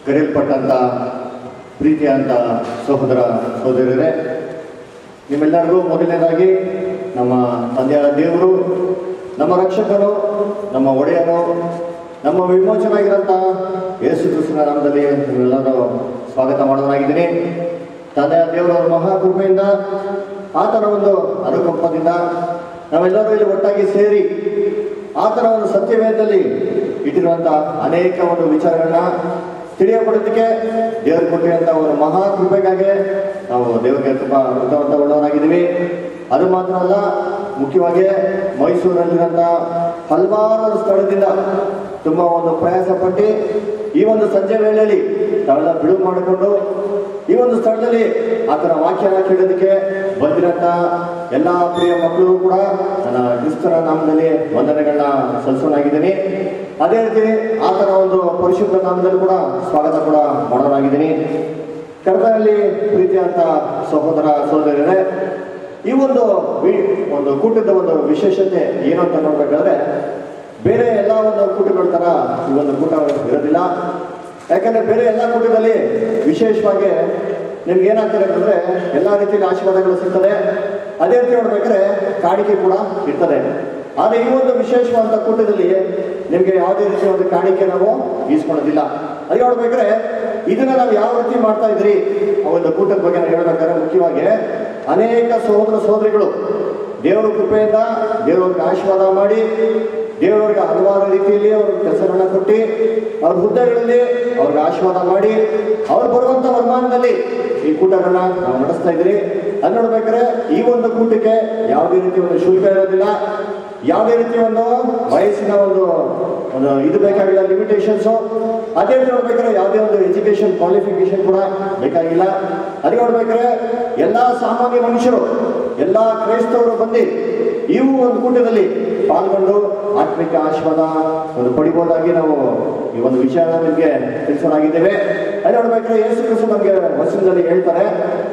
ಕರೆಯಲ್ಪಟ್ಟಂಥ ಪ್ರೀತಿಯಂಥ ಸಹೋದರ ಸಹೋದರರೇ, ನಿಮ್ಮೆಲ್ಲರಿಗೂ ಮೊದಲನೇದಾಗಿ ನಮ್ಮ ತಂದೆಯಾದ ದೇವರು, ನಮ್ಮ ರಕ್ಷಕರು, ನಮ್ಮ ಒಡೆಯರು, ನಮ್ಮ ವಿಮೋಚನಾಗಿರೋಂಥ ಯೇಸು ಕ್ರಿಸ್ತನ ನಾಮದಲ್ಲಿ ನಿಮ್ಮೆಲ್ಲರೂ ಸ್ವಾಗತ ಮಾಡೋದಾಗಿದ್ದೀನಿ. ತಂದೆಯಾದ ದೇವರ ಮಹಾಕೃಪೆಯಿಂದ, ಆತನ ಒಂದು ಅನುಕಂಪದಿಂದ ನಾವೆಲ್ಲರೂ ಇಲ್ಲಿ ಒಟ್ಟಾಗಿ ಸೇರಿ ಆತನ ಒಂದು ಸತ್ಯವೇದದಲ್ಲಿ ಇಟ್ಟಿರುವಂಥ ಅನೇಕ ಒಂದು ವಿಚಾರಗಳನ್ನ ತಿಳಿಯಪಡೋದಕ್ಕೆ ದೇವರು ಕೊಟ್ಟಿರುವಂಥ ಒಂದು ಮಹಾಕೃಪೆಗಾಗಿ ನಾವು ದೇವರಿಗೆ ತುಂಬ ಕೃತಜ್ಞರಾಗಿದ್ದೀವಿ. ಅದು ಮಾತ್ರ ಅಲ್ಲ, ಮುಖ್ಯವಾಗಿ ಮೈಸೂರಿನಲ್ಲಿರೋಂಥ ಹಲವಾರು ಸ್ಥಳದಿಂದ ತುಂಬ ಒಂದು ಪ್ರಯಾಸ ಪಟ್ಟು ಈ ಒಂದು ಸಂಜೆ ವೇಳೆಯಲ್ಲಿ ತಾವೆಲ್ಲ ಬಿಡುವು ಮಾಡಿಕೊಂಡು ಈ ಒಂದು ಸ್ಥಳದಲ್ಲಿ ಆತನ ವಾಕ್ಯನ ಕೇಳೋದಕ್ಕೆ ಬಂದಿರೋಂಥ ಎಲ್ಲ ಪ್ರಿಯ ಮಕ್ಕಳು ಕೂಡ ನನ್ನ ಕ್ರಿಸ್ತನ ನಾಮದಲ್ಲಿ ವಂದನೆಗಳನ್ನ ಸಲ್ಲಿಸೋನಾಗಿದ್ದೀನಿ. ಅದೇ ರೀತಿ ಆತನ ಒಂದು ಪರಿಶುದ್ಧ ನಾಮದಲ್ಲಿ ಕೂಡ ಸ್ವಾಗತ ಕೂಡ ಮಾಡೋನಾಗಿದ್ದೀನಿ. ಕರ್ತನಲ್ಲಿ ಪ್ರೀತಿಯಂತ ಸಹೋದರ ಸಹೋದರರೇ, ಈ ಒಂದು ಕೂಟದ ಒಂದು ವಿಶೇಷತೆ ಏನು ಅಂತ ನೋಡ್ಬೇಕಾದ್ರೆ, ಬೇರೆ ಎಲ್ಲ ಒಂದು ಕೂಟಗಳ ಥರ ಈ ಒಂದು ಕೂಟ ಇರೋದಿಲ್ಲ. ಯಾಕಂದರೆ ಬೇರೆ ಎಲ್ಲ ಕೂಟದಲ್ಲಿ ವಿಶೇಷವಾಗಿ ನಿಮ್ಗೆ ಏನಾಗ್ತದೆ ಅಂತಂದರೆ ಎಲ್ಲ ರೀತಿಯಲ್ಲಿ ಆಶೀರ್ವಾದಗಳು ಸಿಗ್ತದೆ. ಅದೇ ರೀತಿ ನೋಡ್ಬೇಕಾದ್ರೆ ಕಾಣಿಕೆ ಕೂಡ ಇರ್ತದೆ. ಆದರೆ ಈ ಒಂದು ವಿಶೇಷವಾದ ಕೂಟದಲ್ಲಿ ನಿಮಗೆ ಯಾವುದೇ ರೀತಿಯ ಒಂದು ಕಾಣಿಕೆ ನಾವು ಈಸ್ಕೊಳ್ಳೋದಿಲ್ಲ. ಅದಕ್ಕೆ ನೋಡ್ಬೇಕಾದ್ರೆ ಇದನ್ನು ನಾವು ಯಾವ ರೀತಿ ಮಾಡ್ತಾ ಇದ್ರಿ ಆ ಒಂದು ಕೂಟದ ಬಗ್ಗೆ ನಾವು ಹೇಳ್ಬೇಕಾದ್ರೆ, ಮುಖ್ಯವಾಗಿ ಅನೇಕ ಸಹೋದರ ಸಹೋದರಿಗಳು ದೇವರ ಕೃಪೆಯಿಂದ ದೇವರವ್ರಿಗೆ ಆಶೀರ್ವಾದ ಮಾಡಿ, ದೇವರವ್ರಿಗೆ ಹಲವಾರು ರೀತಿಯಲ್ಲಿ ಅವ್ರಿಗೆ ಕೆಲಸಗಳನ್ನ ಕೊಟ್ಟು ಅವ್ರ ಹುದ್ದೆಗಳಲ್ಲಿ ಅವ್ರಿಗೆ ಆಶೀರ್ವಾದ ಮಾಡಿ ಅವ್ರು ಬರುವಂಥ ವರಮಾನದಲ್ಲಿ ಈ ಕೂಟಗಳನ್ನ ನಾವು ನಡೆಸ್ತಾ ಇದ್ರಿ. ಅದು ನೋಡ್ಬೇಕಾದ್ರೆ ಈ ಒಂದು ಕೂಟಕ್ಕೆ ಯಾವುದೇ ರೀತಿ ಒಂದು ಶುಲ್ಕ ಇರೋದಿಲ್ಲ, ಯಾವುದೇ ರೀತಿ ಒಂದು ವಯಸ್ಸಿನ ಒಂದು ಇದು ಬೇಕಾಗಿಲ್ಲ, ಲಿಮಿಟೇಷನ್ಸು. ಅದೇ ರೀತಿ ನೋಡ್ಬೇಕಾದ್ರೆ ಯಾವುದೇ ಒಂದು ಎಜುಕೇಷನ್ ಕ್ವಾಲಿಫಿಕೇಶನ್ ಕೂಡ ಬೇಕಾಗಿಲ್ಲ. ಅದಕ್ಕೆ ನೋಡ್ಬೇಕಾದ್ರೆ ಎಲ್ಲ ಸಾಮಾನ್ಯ ಮನುಷ್ಯರು, ಎಲ್ಲ ಕ್ರೈಸ್ತವರು ಬಂದು ಇವು ಒಂದು ಕೂಟದಲ್ಲಿ ಪಾಲ್ಗೊಂಡು ಆತ್ಮಿಕ ಆಶೀರ್ವಾದ ಒಂದು ಪಡಿಬೋದಾಗಿ ನಾವು ಈ ಒಂದು ವಿಚಾರ ನಿಮಗೆ ತಿಳಿಸೋಣಾಗಿದ್ದೇವೆ. ಅದು ನೋಡ್ಬೇಕಾದ್ರೆ ಯೇಸು ಕ್ರಿಸ್ತ ನಮಗೆ ವಚನದಲ್ಲಿ ಹೇಳ್ತಾರೆ,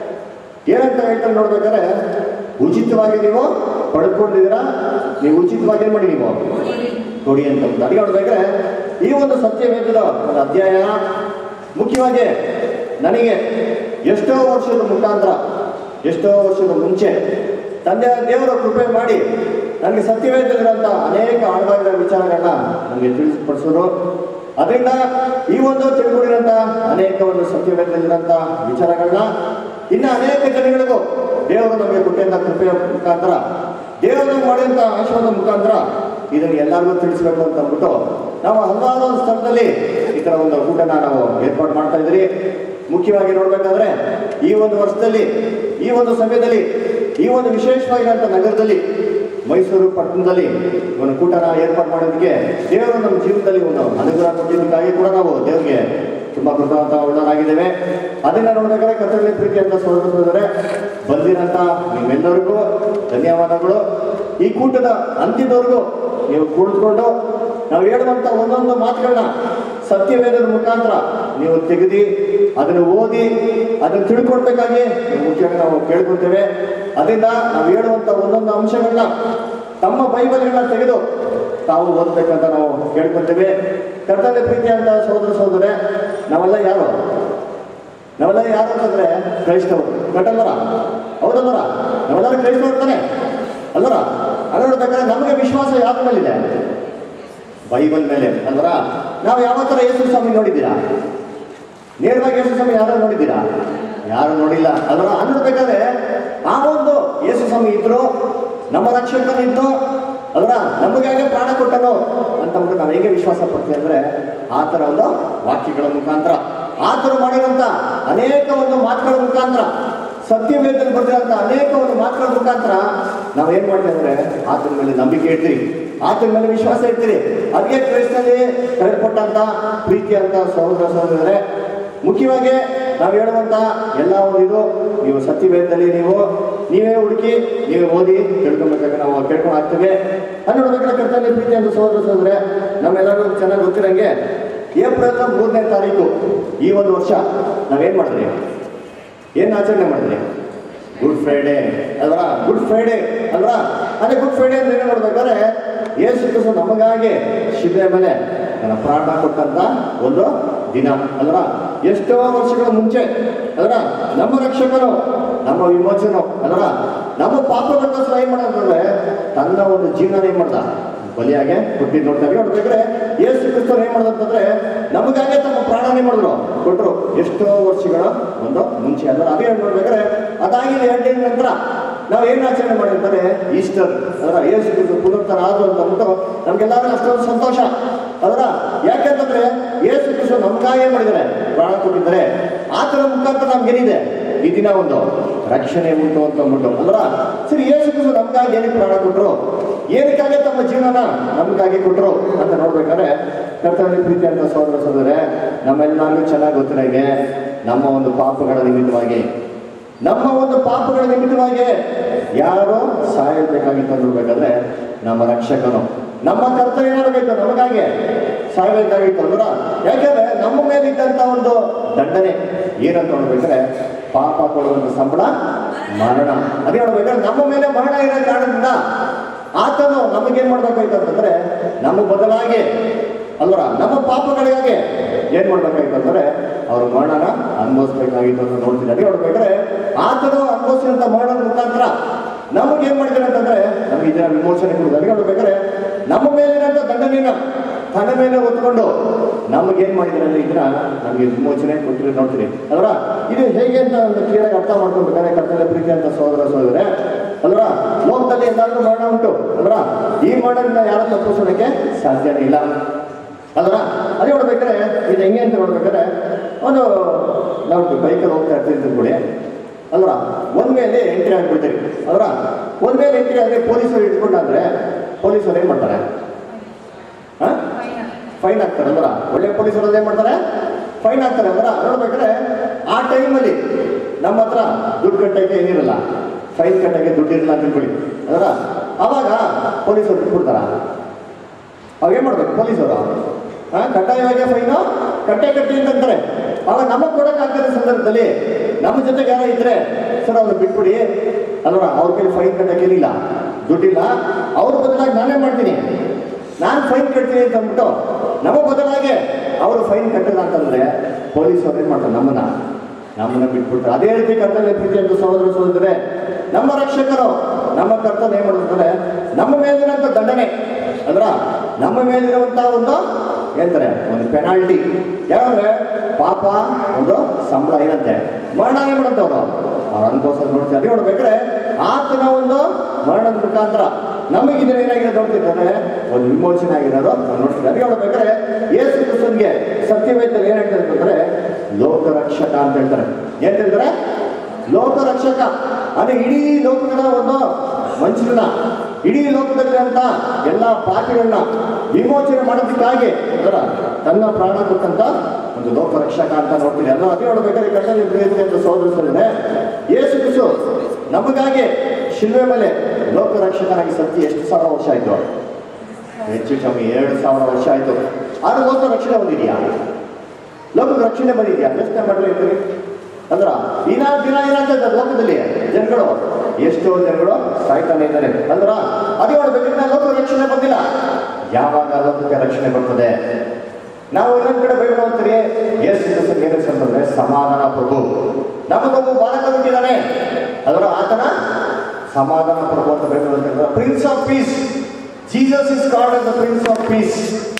ಏನಂತ ಹೇಳ್ತಾರೆ ನೋಡ್ಬೇಕಾದ್ರೆ, ಉಚಿತವಾಗಿ ನೀವು ಪಡೆದುಕೊಂಡಿದ್ದೀರಾ, ನೀವು ಉಚಿತವಾಗಿ ಏನು ಮಾಡಿ ನೀವು ಕೊಡಿ ಅಂತ. ಅದಕ್ಕೆ ನೋಡ್ಬೇಕಾದ್ರೆ ಈ ಒಂದು ಸತ್ಯವೇದದ ಒಂದು ಅಧ್ಯಾಯ ಮುಖ್ಯವಾಗಿ ನನಗೆ ಎಷ್ಟೋ ವರ್ಷದ ಮುಖಾಂತರ, ಎಷ್ಟೋ ವರ್ಷದ ಮುಂಚೆ ತಂದೆ ದೇವರ ಕೃಪೆ ಮಾಡಿ ನನಗೆ ಸತ್ಯವೇದಲ್ಲಿರುವಂಥ ಅನೇಕ ಆಳವಾಗಿರೋ ವಿಚಾರಗಳನ್ನ ನನಗೆ ತಿಳಿಸ್ಪಡಿಸೋರು. ಅದರಿಂದ ಈ ಒಂದು ತಿಳ್ಕೊಂಡಿರೋಂಥ ಅನೇಕ ಒಂದು ಸತ್ಯವೇದಲ್ಲಿರೋಂಥ ವಿಚಾರಗಳನ್ನ ಇನ್ನು ಅನೇಕ ಜನಗಳಿಗೂ ದೇವರು ನಮಗೆ ಕೊಟ್ಟಂಥ ಕೃಪೆಯ ಮುಖಾಂತರ, ದೇವರು ಮಾಡಿದಂಥ ಆಶೀರ್ವಾದ ಮುಖಾಂತರ ಇದನ್ನು ಎಲ್ಲರಿಗೂ ತಿಳಿಸ್ಬೇಕು ಅಂತ ಅಂದ್ಬಿಟ್ಟು ನಾವು ಹಲವಾರು ಸ್ಥಳದಲ್ಲಿ ಈ ಥರ ಒಂದು ಕೂಟನ ನಾವು ಏರ್ಪಾಡು ಮಾಡ್ತಾ ಇದ್ದೀರಿ. ಮುಖ್ಯವಾಗಿ ನೋಡ್ಬೇಕಾದ್ರೆ ಈ ಒಂದು ವರ್ಷದಲ್ಲಿ, ಈ ಒಂದು ಸಮಯದಲ್ಲಿ, ಈ ಒಂದು ವಿಶೇಷವಾಗಿರೋಂಥ ನಗರದಲ್ಲಿ ಮೈಸೂರು ಪಟ್ಟಣದಲ್ಲಿ ಒಂದು ಕೂಟನ ಏರ್ಪಾಡು ಮಾಡೋದಕ್ಕೆ ದೇವರು ನಮ್ಮ ಜೀವನದಲ್ಲಿ ಒಂದು ಅನುಗ್ರಹ ಕೊಟ್ಟಿದ್ದಕ್ಕಾಗಿ ಕೂಡ ನಾವು ದೇವರಿಗೆ ತುಂಬ ಕೃತಜ್ಞರಾಗಿದ್ದೇವೆ. ಅದನ್ನು ನೋಡ್ಬೇಕಾದ್ರೆ ಕರ್ತವ್ಯ ಪ್ರೀತಿಯಂತ ಸಹೋದರರೇ, ಬಂದಿರೋಂಥ ನಿಮ್ಮೆಲ್ಲರಿಗೂ ಧನ್ಯವಾದಗಳು. ಈ ಕೂಟದ ಅಂತ್ಯದವರೆಗೂ ನೀವು ಕುಳಿತುಕೊಂಡು ನಾವು ಹೇಳುವಂಥ ಒಂದೊಂದು ಮಾತುಗಳನ್ನ ಸತ್ಯವೇದದ ಮುಖಾಂತರ ನೀವು ತೆಗೆದು ಅದನ್ನು ಓದಿ ಅದನ್ನು ತಿಳ್ಕೊಡ್ಬೇಕಾಗಿ ಮುಖ್ಯವಾಗಿ ನಾವು ಕೇಳ್ಕೊಳ್ತೇವೆ. ಅದರಿಂದ ನಾವು ಹೇಳುವಂಥ ಒಂದೊಂದು ಅಂಶಗಳನ್ನ ತಮ್ಮ ಬೈಬಲ್ಗಳನ್ನ ತೆಗೆದು ತಾವು ಓದಬೇಕಂತ ನಾವು ಕೇಳ್ಕೊಳ್ತೇವೆ. ಕರ್ತವ್ಯ ಪ್ರೀತಿಯಂತ ಸಹೋದರ ಸಹೋದರೇ, ನಾವೆಲ್ಲ ಯಾರು ಅಂತಂದ್ರೆ ಕ್ರೈಸ್ತವರು, ಕಟ್ಟಲ್ವರ ಅವರಲ್ಲರ ನಾವೆಲ್ಲರೂ ಕ್ರೈಸ್ತವರು ತಾನೆ ಅಲ್ಲರ. ಅದು ನೋಡ್ಬೇಕಾದ್ರೆ ನಮಗೆ ವಿಶ್ವಾಸ ಯಾರ ಮೇಲಿದೆ? ಬೈಬಲ್ ಮೇಲೆ ಅಲ್ವರ. ನಾವು ಯಾವ ಥರ ಯೇಸು ಸ್ವಾಮಿ ನೋಡಿದ್ದೀರಾ? ನೇರವಾಗಿ ಯೇಸು ಸ್ವಾಮಿ ಯಾರು ನೋಡಿದ್ದೀರಾ? ಯಾರು ನೋಡಿಲ್ಲ ಅಲ್ವರ. ನೋಡ್ಬೇಕಾದ್ರೆ ಆ ಒಂದು ಯೇಸು ಸ್ವಾಮಿ ಇದ್ರು, ನಮ್ಮ ರಕ್ಷಕನಿದ್ದು ಅಲ್ವರ, ನಮಗಾಗಿ ಪ್ರಾಣ ಕೊಟ್ಟನು ಅಂತಂದ್ಬಿಟ್ಟು ನಾವು ಹೇಗೆ ವಿಶ್ವಾಸ ಪಡ್ತೀವಿ ಅಂದರೆ ಆ ಥರ ಒಂದು ವಾಕ್ಯಗಳ ಮುಖಾಂತರ, ಆ ಥರ ಮಾಡಿರೋಂಥ ಅನೇಕ ಒಂದು ಮಾತುಗಳ ಮುಖಾಂತರ, ಸತ್ಯವೇದದಲ್ಲಿ ಬಂದಿರೋಂಥ ಅನೇಕ ಒಂದು ಮಾತುಗಳ ಮುಖಾಂತರ ನಾವೇನು ಮಾಡ್ತೀವಿ ಅಂದರೆ ಆತನ ಮೇಲೆ ನಂಬಿಕೆ ಇಡ್ತೀವಿ, ಆತನ ಮೇಲೆ ವಿಶ್ವಾಸ ಇಡ್ತೀರಿ. ಅದಕ್ಕೆ ಕ್ರೈಸ್ತನಲ್ಲಿ ಕರೆಯಲ್ಪಟ್ಟಂಥ ಪ್ರೀತಿಯಂಥ ಸಹೋದರ ಸಹೋದರರೇ, ಮುಖ್ಯವಾಗಿ ನಾವು ಹೇಳುವಂಥ ಎಲ್ಲ ಒಂದು ಇದು ನೀವು ಸತ್ಯವೇದದಲ್ಲಿ ನೀವೇ ಹುಡುಕಿ ನೀವೇ ಓದಿ ತಿಳ್ಕೊಬೇಕಾಗಿ ನಾವು ಕೇಳ್ಕೊಂಡು ಆಗ್ತೇವೆ. ಅದು ನೋಡ್ಬೇಕಾದ್ರೆ ಕರ್ತವ್ಯ ಪ್ರೀತಿಯಂಥ ಸಹೋದರ ಸಹೋದರೇ, ನಮ್ಮೆಲ್ಲರಿಗೂ ಚೆನ್ನಾಗಿ ಗೊತ್ತಿರಂಗೆ ಏಪ್ರಿಲ್ 3ನೇ ತಾರೀಕು ಈ ಒಂದು ವರ್ಷ ನಾವೇನು ಮಾಡಿದ್ರಿ? ಏನು ಆಚರಣೆ ಮಾಡಿದ್ರಿ? ಗುಡ್ ಫ್ರೈಡೇ ಅಲ್ವಾ? ಗುಡ್ ಫ್ರೈಡೇ ಅಲ್ವಾ? ಅದೇ ಗುಡ್ ಫ್ರೈಡೇ ಅಂತ ಏನು ನೋಡ್ಬೇಕಾದ್ರೆ ಯೇಸು ಕ್ರಿಸ್ತ ನಮಗಾಗಿ ಶಿಲುಬೆ ಮೇಲೆ ಪ್ರಾಣ ಕೊಟ್ಟಂತ ಒಂದು ದಿನ ಅಲ್ರ. ಎಷ್ಟೋ ವರ್ಷಗಳ ಮುಂಚೆ ಅಲ್ರ ನಮ್ಮ ರಕ್ಷಕನು, ನಮ್ಮ ವಿಮೋಚನು ಅಲ್ರ ನಮ್ಮ ಪಾಪಗಳನ್ನ ಏನ್ ಮಾಡೋದಂದ್ರೆ ತನ್ನ ಒಂದು ಜೀವನ ಏನ್ ಮಾಡ್ದ ಬಲಿಯಾಗೆ ಕೊಟ್ಟಿದ್ದು ನೋಡ್ತಾರೆ. ನೋಡ್ಬೇಕ್ರೆ ಯೇಸು ಕ್ರಿಸ್ತರು ಏನ್ ಮಾಡೋದಂತಂದ್ರೆ ನಮಗಾಗೆ ತಮ್ಮ ಪ್ರಾಣನೇ ಮಾಡಿದ್ರು ಕೊಟ್ರು ಎಷ್ಟೋ ವರ್ಷಗಳ ಒಂದು ಮುಂಚೆ ಅಲ್ರ. ಅದೇ ನೋಡ್ಬೇಕಾದ್ರೆ ಅದಾಗಿದೆ 2 ದಿನ ನಂತರ ನಾವು ಏನು ಆಚರಣೆ ಮಾಡಿರ್ತಾರೆ ಈಸ್ಟರ್ ಅದರ ಯೇಸು ಕ್ರಿಸ್ತ ಪುನರುತ್ಥಾನ ಆದ್ರು ಅಂತ ಅಂದ್ಬಿಟ್ಟು ನಮ್ಗೆಲ್ಲರೂ ಅಷ್ಟೊಂದು ಸಂತೋಷ ಅದರ. ಯಾಕೆಂತಂದ್ರೆ ಯೇಸು ಕ್ರಿಸ್ತ ನಮ್ಗಾಗಿ ಏನ್ ಮಾಡಿದ್ದಾರೆ ಪ್ರಾಣ ಕೊಟ್ಟಿದ್ದಾರೆ. ಆತನ ಮುಖಾಂತರ ನಮ್ಗೇನಿದೆ ಈ ದಿನ ಒಂದು ರಕ್ಷಣೆ ಉಂಟು ಅಂತ ಅಂದ್ಬಿಟ್ಟು ಅಲ್ರ. ಸರಿ, ಯೇಸು ಕ್ರಿಸ್ತ ನಮ್ಗಾಗಿ ಏನಕ್ಕೆ ಪ್ರಾಣ ಕೊಟ್ಟರು, ಏನಕ್ಕಾಗಿ ತಮ್ಮ ಜೀವನ ನಮಗಾಗಿ ಕೊಟ್ಟರು ಅಂತ ನೋಡ್ಬೇಕಾದ್ರೆ ಕರ್ತವ್ಯ ಪ್ರೀತಿ ಅಂತ ಸೋದರೇ ನಮ್ಮೆಲ್ಲರಿಗೂ ಚೆನ್ನಾಗಿ ಗೊತ್ತಿರಾಗೆ ನಮ್ಮ ಒಂದು ಪಾಪಗಳ ನಿಮಿತ್ತವಾಗಿ ಯಾರೋ ಸಾಯಬೇಕಾಗಿತ್ತು ನೋಡ್ಬೇಕಾದ್ರೆ ನಮ್ಮ ರಕ್ಷಕನು ನಮ್ಮ ಕರ್ತವ್ಯ ಏನಾಗಬೇಕು ನಮಗಾಗಿ ಸಾಯಬೇಕಾಗಿತ್ತು ಅಂದ್ರ. ಯಾಕೆಂದ್ರೆ ನಮ್ಮ ಮೇಲೆ ಇದ್ದಂತ ಒಂದು ದಂಡನೆ ಏನಂತ ನೋಡ್ಬೇಕಾದ್ರೆ ಪಾಪ ಕೊಡುವಂತ ಸಂಬಳ ಮರಣ. ಅದೇ ನೋಡ್ಬೇಕಾದ್ರೆ ನಮ್ಮ ಮೇಲೆ ಮರಣ ಇರೋ ಕಾರಣದಿಂದ ಆತನು ನಮಗೇನ್ ಮಾಡ್ಬೇಕಾಯ್ತು ಅಂತಂದ್ರೆ ನಮ್ಮ ಬದಲಾಗಿ ಅಲ್ವರ ನಮ್ಮ ಪಾಪಗಳಿಗಾಗಿ ಏನ್ ಮಾಡ್ಬೇಕಾಗಿತ್ತು ಅಂದ್ರೆ ಅವ್ರ ಮರಣನ ಅನುಭವಿಸ್ಬೇಕಾಗಿತ್ತು ಅಂತ ನೋಡ್ತೀನಿ. ಅದೇ ನೋಡ್ಬೇಕಾದ್ರೆ ಆತನು ಅನುಭವಿಸಿದಂತ ಮರಣದ ಮುಖಾಂತರ ನಮಗೇನ್ ಮಾಡಿದ್ದಾರೆ ಅಂತಂದ್ರೆ ನಮ್ಗೆ ಇದನ್ನ ವಿಮೋಚನೆ ಕೊಡುದು. ಅದೇ ನೋಡ್ಬೇಕಾದ್ರೆ ನಮ್ಮ ಮೇಲಿನಂತ ದಂಡನೆಯನ್ನ ತನ್ನ ಮೇಲೆ ಹೊತ್ಕೊಂಡು ನಮಗೇನ್ ಮಾಡಿದ್ದಾರೆ ಅಂದ್ರೆ ಇದನ್ನ ನಮಗೆ ವಿಮೋಚನೆ ಕೊಟ್ಟಿರೋ ನೋಡ್ತೀನಿ ಅಲ್ರ. ಇದು ಹೇಗೆ ಅಂತ ಒಂದು ಕ್ಲಿಯರ್ ಅರ್ಥ ಮಾಡ್ಕೊಳ್ಬೇಕಾದ್ರೆ ಕರ್ತವ್ಯ ಪ್ರೀತಿ ಅಂತ ಸೋದರೇ ಅಲ್ರ. ಲೋಕದಲ್ಲಿ ಎಲ್ಲರಿಗೂ ಮರಣ ಉಂಟು ಅಲ್ರ. ಈ ಮರಣದಿಂದ ಯಾರು ತಪ್ಪಿಸೋದಕ್ಕೆ ಸಾಧ್ಯನೇ ಇಲ್ಲ ಅಲ್ರ. ಅದೇ ನೋಡ್ಬೇಕಾದ್ರೆ ಇದು ಹೆಂಗೆ ಅಂತ ನೋಡ್ಬೇಕಾದ್ರೆ ಒಂದು ನಾವು ಬೈಕಲ್ಲಿ ಹೋಗ್ತಾ ಇರ್ತೀವಿ ಕೂಡಿ ಅಲ್ರ. ಒಂದ್ ಮೇಲೆ ಎಂಟ್ರಿ ಆಗ್ಬಿಡ್ತೀವಿ ಅಲ್ರ. ಒಂದ್ ಮೇಲೆ ಎಂಟ್ರಿ ಆದ್ರೆ ಪೊಲೀಸರು ಇಟ್ಕೊಂಡಾದ್ರೆ ಪೊಲೀಸರು ಏನ್ ಮಾಡ್ತಾರೆ ಫೈನ್ ಹಾಕ್ತಾರೆ ಅಲ್ರ. ಒಳ್ಳೆ ಪೊಲೀಸರು ಏನ್ ಮಾಡ್ತಾರೆ ಫೈನ್ ಹಾಕ್ತಾರೆ ಅಲ್ರ. ನೋಡ್ಬೇಕಾದ್ರೆ ಆ ಟೈಮಲ್ಲಿ ನಮ್ಮ ಹತ್ರ ದುಡ್ಡು ಕಟ್ಟಕ್ಕೆ ಏನಿರಲ್ಲ, ಫೈನ್ ಕಟ್ಟಕ್ಕೆ ದುಡ್ಡು ಇರಲ್ಲ ಅಂತ ತಿಳ್ಕೊಳ್ಳಿ ಅಲ್ರ. ಅವಾಗ ಪೊಲೀಸರು ಬಿಟ್ಬಿಡ್ತಾರ. ಅವಾಗ ಏನ್ ಮಾಡ್ಬೇಕು ಪೊಲೀಸರು ಕಡ್ಡಾಯವಾಗಿ ಫೈನು ಕಟ್ಟಿ ಅಂತಾರೆ. ಅವಾಗ ನಮಗ್ ಕೊಡಕ್ಕಾಗ್ತದೆ ಸಂದರ್ಭದಲ್ಲಿ ನಮ್ಮ ಜೊತೆಗೆ ಯಾರೋ ಇದ್ರೆ ಸರ್ ಅವ್ರು ಬಿಟ್ಬಿಡಿ ಅಲ್ವ. ಅವ್ರ ಕೈಲಿ ಫೈನ್ ಕಟ್ಟಕ್ಕೇನಿಲ್ಲ, ದುಡ್ಡಿಲ್ಲ, ಅವ್ರ ಬದಲಾಗಿ ನಾನೇ ಮಾಡ್ತೀನಿ, ನಾನು ಫೈನ್ ಕಟ್ತೀನಿ ಅಂತ ಅಂದ್ಬಿಟ್ಟು ನಮ್ಮ ಬದಲಾಗಿ ಅವರು ಫೈನ್ ಕಟ್ಟಿಲ್ಲ ಅಂತಂದ್ರೆ ಪೊಲೀಸರು ಏನ್ ಮಾಡ್ತಾರೆ ನಮ್ಮನ್ನ ಬಿಟ್ಬಿಡ್ತಾರೆ. ಅದೇ ರೀತಿ ಕರ್ತವ್ಯ ಪ್ರೀತಿ ಅಂತ ಸೋದರೇ ನಮ್ಮ ರಕ್ಷಕರು ನಮ್ಮ ಕರ್ತವ್ಯ ಏನ್ ಮಾಡ್ತಾರೆ ನಮ್ಮ ಮೇಲಿರುವಂತ ದಂಡನೆ ಅಂದ್ರ ನಮ್ಮ ಮೇಲಿರುವಂತ ಒಂದು ಹೇಳ್ತಾರೆ ಒಂದು ಪೆನಾಲ್ಟಿ ಯಾಕಂದ್ರೆ ಪಾಪ ಒಂದು ಸಂಬಳ ಏನಂತೆ ಮರಣ ಏನ್ ಮಾಡಂತೆ ಅವ್ರು ಅನುಭವಿಸೋದು ನೋಡ್ತೀವಿ. ಅದೇ ನೋಡ್ಬೇಕಾದ್ರೆ ಆತನ ಒಂದು ಮರಣದ ಮುಖಾಂತರ ನಮಗಿದ್ರೆ ಏನಾಗಿದೆ ನೋಡ್ತಿದ್ರೆ ಒಂದು ವಿಮೋಚನೆ ಆಗಿರೋದು ನೋಡ್ತೀವಿ. ಅದೇ ನೋಡ್ಬೇಕಾದ್ರೆ ಯೇಸು ಕ್ರಿಸ್ತನಿಗೆ ಸತ್ಯವೇದದಲ್ಲಿ ಏನ್ ಹೇಳ್ತಾರೆ ಅಂತಂದ್ರೆ ಲೋಕ ರಕ್ಷಕ ಅಂತ ಹೇಳ್ತಾರೆ. ಏನ್ ಹೇಳ್ತಾರೆ ಲೋಕ ರಕ್ಷಕ ಅಂದ್ರೆ ಇಡೀ ಲೋಕದ ಒಂದು ಮನುಷ್ಯರನ್ನ ಇಡೀ ಲೋಕದಲ್ಲಿರುವಂತ ಎಲ್ಲ ಪಾಪಿಗಳನ್ನ ವಿಮೋಚನೆ ಮಾಡೋದಕ್ಕಾಗಿ ಅದರ ತನ್ನ ಪ್ರಾಣ ಕೊಟ್ಟಂತ ಒಂದು ಲೋಕ ರಕ್ಷಕ ಅಂತ ನೋಡ್ತೀನಿ ಅಲ್ಲ. ಅದೇ ನೋಡ್ಬೇಕಾದ್ರೆ ಕರ್ತವ್ಯ ಪ್ರೀತಿ ಅಂತ ಸೋದರಿಸಿದ್ರೆ ಯೇಸು ಕ್ರಿಸ್ತ ನಮಗಾಗಿ ಶಿಲ್ವೆ ಮೇಲೆ ಲೋಕ ರಕ್ಷಕನಾಗಿ ಸತ್ಯ ಎಷ್ಟು ಸಾವಿರ ವರ್ಷ ಆಯ್ತು? ಹೆಚ್ಚು ಕಮ್ಮಿ 2000 ವರ್ಷ ಆಯ್ತು. ಆದ್ರೆ ಲೋಕ ರಕ್ಷಣೆ ಬಂದಿದೆಯಾ? ಲೋಕದ ರಕ್ಷಣೆ ಬಂದಿದೆಯಾ? ಯೋಚನೆ ಮಾಡಿರ್ತೀವಿ ಅಂದ್ರ ದಿನ ಏನಾಗ್ತದೆ ಲೋಕದಲ್ಲಿ ಜನಗಳು ಎಷ್ಟೋ ಜನಗಳು ಸಾಯ್ತಾನೆ ಇದ್ದಾರೆ ಅಂದ್ರ. ಅದೇ ನೋಡ್ಬೇಕಿದ್ರೆ ಲೋಕ ರಕ್ಷಣೆ ಬಂದಿಲ್ಲ. ಯಾವಾಗ ಲೋಕಕ್ಕೆ ರಕ್ಷಣೆ ಬರ್ತದೆ? ನಾವು ಇನ್ನೊಂದ್ ಕಡೆ ಬೈಬಲ್ ಓದ್ತೀರಿ ಯೇಸು ಕ್ರಿಸ್ತನಿಗೆ ಏನಂತಂದ್ರೆ ಸಮಾಧಾನ ಪ್ರಭು. ನಮಗೊಬ್ಬ ಬಾಲಕ ಹುಟ್ಟಿದ್ದಾನೆ ಅದರ ಆತನ ಸಮಾಧಾನ ಪ್ರಭು ಅಂತ ಬೈಬಲ್ ಅಂತ prince of peace. Jesus is called as the prince of peace.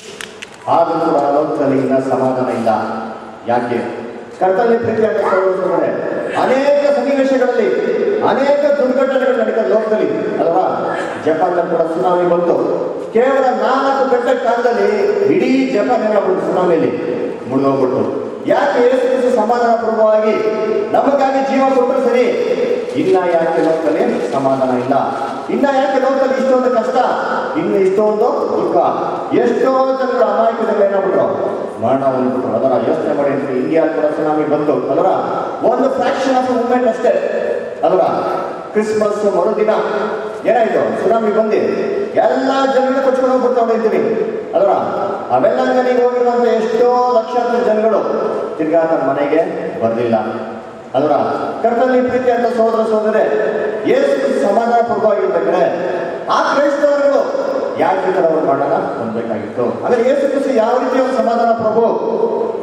ಆದರೂ ಕೂಡ ಲೋಕದಲ್ಲಿ ಇನ್ನ ಸಮಾಧಾನ ಇಲ್ಲ. ಯಾಕೆ? ಕರ್ತವ್ಯ ಪ್ರೀತಿ ಅಂತ ಹೇಳಿದ್ರೆ ಅನೇಕ ಸನ್ನಿವೇಶಗಳಲ್ಲಿ ಅನೇಕ ದುರ್ಘಟನೆಗಳು ನಡೀತದೆ ಲೋಕದಲ್ಲಿ ಅಲ್ವಾ. ಜಪಾನ್ನಲ್ಲಿ ಕೂಡ ಸುನಾಮಿ ಬಂತು. ಕೇವಲ 4 ಗಂಟೆ ಕಾಲದಲ್ಲಿ ಇಡೀ ಜಪಾನ್ ಏನಾಗ್ಬಿಟ್ಟು ಸುನಾಮಿಯಲ್ಲಿ ಮುಳುಗೋಗ್ಬಿಟ್ಟು. ಯಾಕೆ? ಯೇಸು ಕ್ರಿಸ್ತ ಸಮಾಧಾನ ಪ್ರಭುವಾಗಿ ನಮಗಾಗಿ ಜೀವ ಕೊಟ್ಟರು ಸರಿ, ಇನ್ನ ಯಾಕೆ ಲೋಕದಲ್ಲಿ ಸಮಾಧಾನ ಇಲ್ಲ? ಇನ್ನ ಯಾಕೆ ಲೋಕದಲ್ಲಿ ಇಷ್ಟೊಂದು ಕಷ್ಟ, ಇನ್ನು ಇಷ್ಟೊಂದು ದುಃಖ? ಎಷ್ಟೋ ಜನರು ಅಮಾಯಕದಲ್ಲಿ ಏನಾಗ್ಬಿಟ್ರು ಮರಣ ಹೊಂದ್ಬಿಟ್ರು. ಅದರ ಯೋಚನೆ ಮಾಡಿ ಇಂಡಿಯಾ ಕೂಡ ಸುನಾಮಿ ಬಂತು ಅದರ ಒಂದು ಫ್ರಾಕ್ಷನ್ ಆಫ್ ಮೂಮೆಂಟ್ ಅಷ್ಟೇ. ಅದರ ಕ್ರಿಸ್ಮಸ್ ಮರುದಿನ ಏನಾಯ್ತು ಸುನಾಮಿ ಬಂದು ಎಲ್ಲ ಜನಗಳು ಕೊಚ್ಕೊಂಡು ಹೋಗ್ಬಿಡ್ತಾ ಇದ್ದೀನಿ ಅದರ. ಅವೆಲ್ಲ ನೀವು ಹೋಗಿರುವಂತ ಎಷ್ಟೋ ಲಕ್ಷಾಂತರ ಜನಗಳು ತಿರ್ಗಾ ನನ್ನ ಮನೆಗೆ ಬರ್ಲಿಲ್ಲ ಅದರ. ಕರ್ತವ್ಯ ಪ್ರೀತಿ ಅಂತ ಸೋದರೇ ಯೇಸು ಸಮಾಧಾನ ಪೂರ್ವವಾಗಿರ್ಬೇಕಾದ್ರೆ ಆ ಕ್ರೈಸ್ತವರುಗಳು ಯಾಕೆ ತರ ಅವರು ಮಾಡೋಣ ಹೊಂದಬೇಕಾಗಿತ್ತು. ಅಂದ್ರೆ ಯೇಸು ಕ್ರಿಸ್ತ ಯಾವ ರೀತಿ ಒಂದು ಸಮಾಧಾನ ಪ್ರಭು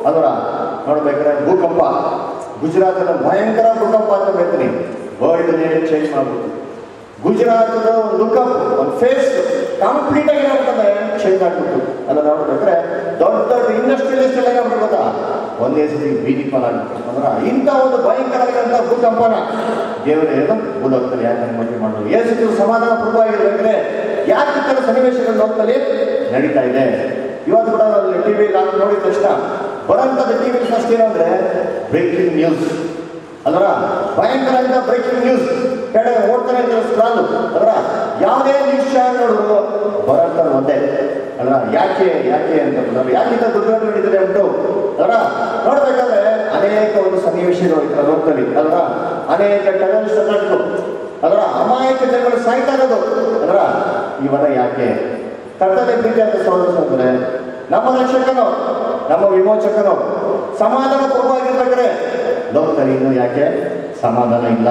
ಅದರ ನೋಡ್ಬೇಕಾದ್ರೆ ಭೂಕಂಪ, ಗುಜರಾತದ ಭಯಂಕರ ಭೂಕಂಪ ಅಂತ ಹೇಳ್ತೀನಿ, ವರ್ಲ್ಡ್ನೇ ಚೇಂಜ್ ಮಾಡ್ಬಿಟ್ಟು. ಗುಜರಾತದ ಒಂದು ಲುಕ್ಅಪ್, ಒಂದು ಫೇಸ್ ಕಂಪ್ಲೀಟ್ ಆಗಿ ಏನಾಗ್ತದೆ ಚೇಂಜ್ ಆಗ್ಬಿಟ್ಟು. ಅಲ್ಲ ನೋಡ್ಬೇಕಾದ್ರೆ ದೊಡ್ಡ ದೊಡ್ಡ ಇಂಡಸ್ಟ್ರಿಯಲಿಸ್ಟ್ ಎಲ್ಲ ಏನಾಗ್ಬಿಟ್ಟು ಗೊತ್ತಾ, ಒಂದೇ ಸತಿ ಬೀದಿ ಪಾಲಾಗ್ಬಿಟ್ಟು. ಅಂದ್ರೆ ಇಂಥ ಒಂದು ಭಯಂಕರವಾಗಿರುವಂಥ ಭೂಕಂಪನ ದೇವರು ಏನು ಭೂಲೋಕದಲ್ಲಿ ಯಾಕೆ ಅನುಮತಿ ಮಾಡೋದು? ಯೇಸು ಸಮಾಧಾನ ಪೂರ್ವವಾಗಿರ್ಬೇಕಾದ್ರೆ ಯಾಕೆ ಈ ಥರ ಸನ್ನಿವೇಶಗಳು ಲೋಕದಲ್ಲಿ ನಡೀತಾ ಇದೆ? ಇವತ್ತು ಕೂಡ ನಾವು ಟಿವಿ ನೋಡಿದ ತಕ್ಷಣ ಬರೋಂಥದ್ದು ಟಿವಿ ಫಸ್ಟ್ ಏನು ಅಂದರೆ ಬ್ರೇಕಿಂಗ್ ನ್ಯೂಸ್. ಅದರ ಭಯಂಕರ ಬ್ರೇಕಿಂಗ್ ನ್ಯೂಸ್ ಕಡೆ ಓಡ್ತಾನೆ ಇದ್ದಾರೆ ಸ್ಕ್ರಾಲು. ಅದರ ಯಾವುದೇ ನ್ಯೂಸ್ ಚಾನಲ್ ನೋಡಿದ್ರು ಬರೋಂಥದ್ದು ಒಂದೇ. ಅದರ ಯಾಕೆ ಅಂತ ಯಾಕಿಂತ ದುಡ್ಡು ನಡೀತದೆ ಉಂಟು. ಅದರ ನೋಡ್ಬೇಕಾದ್ರೆ ಅನೇಕ ಒಂದು ಸನ್ನಿವೇಶಗಳು ಈ ಥರ ಲೋಕದಲ್ಲಿ. ಅದರ ಅನೇಕ ಟೆರರಿಸ್ಟ್ ಅಟ್ಯಾಕ್ಗಳು, ಅದರ ಅಮಾಯಕ ಜನಗಳು ಸಾಯ್ತಾ ಇರೋದು. ಅದರ ಇವೆಲ್ಲ ಯಾಕೆ? ಕರ್ತವ್ಯ ಪ್ರೀತಿ ಅಂತ ಸೋದರಿಸಿದ್ರೆ ನಮ್ಮ ರಕ್ಷಕನು, ನಮ್ಮ ವಿಮೋಚಕನು ಸಮಾಧಾನ ಪೂರ್ವವಾಗಿರ್ಬೇಕಾದ್ರೆ ಲೋಕದಲ್ಲಿ ಇನ್ನೂ ಯಾಕೆ ಸಮಾಧಾನ ಇಲ್ಲ?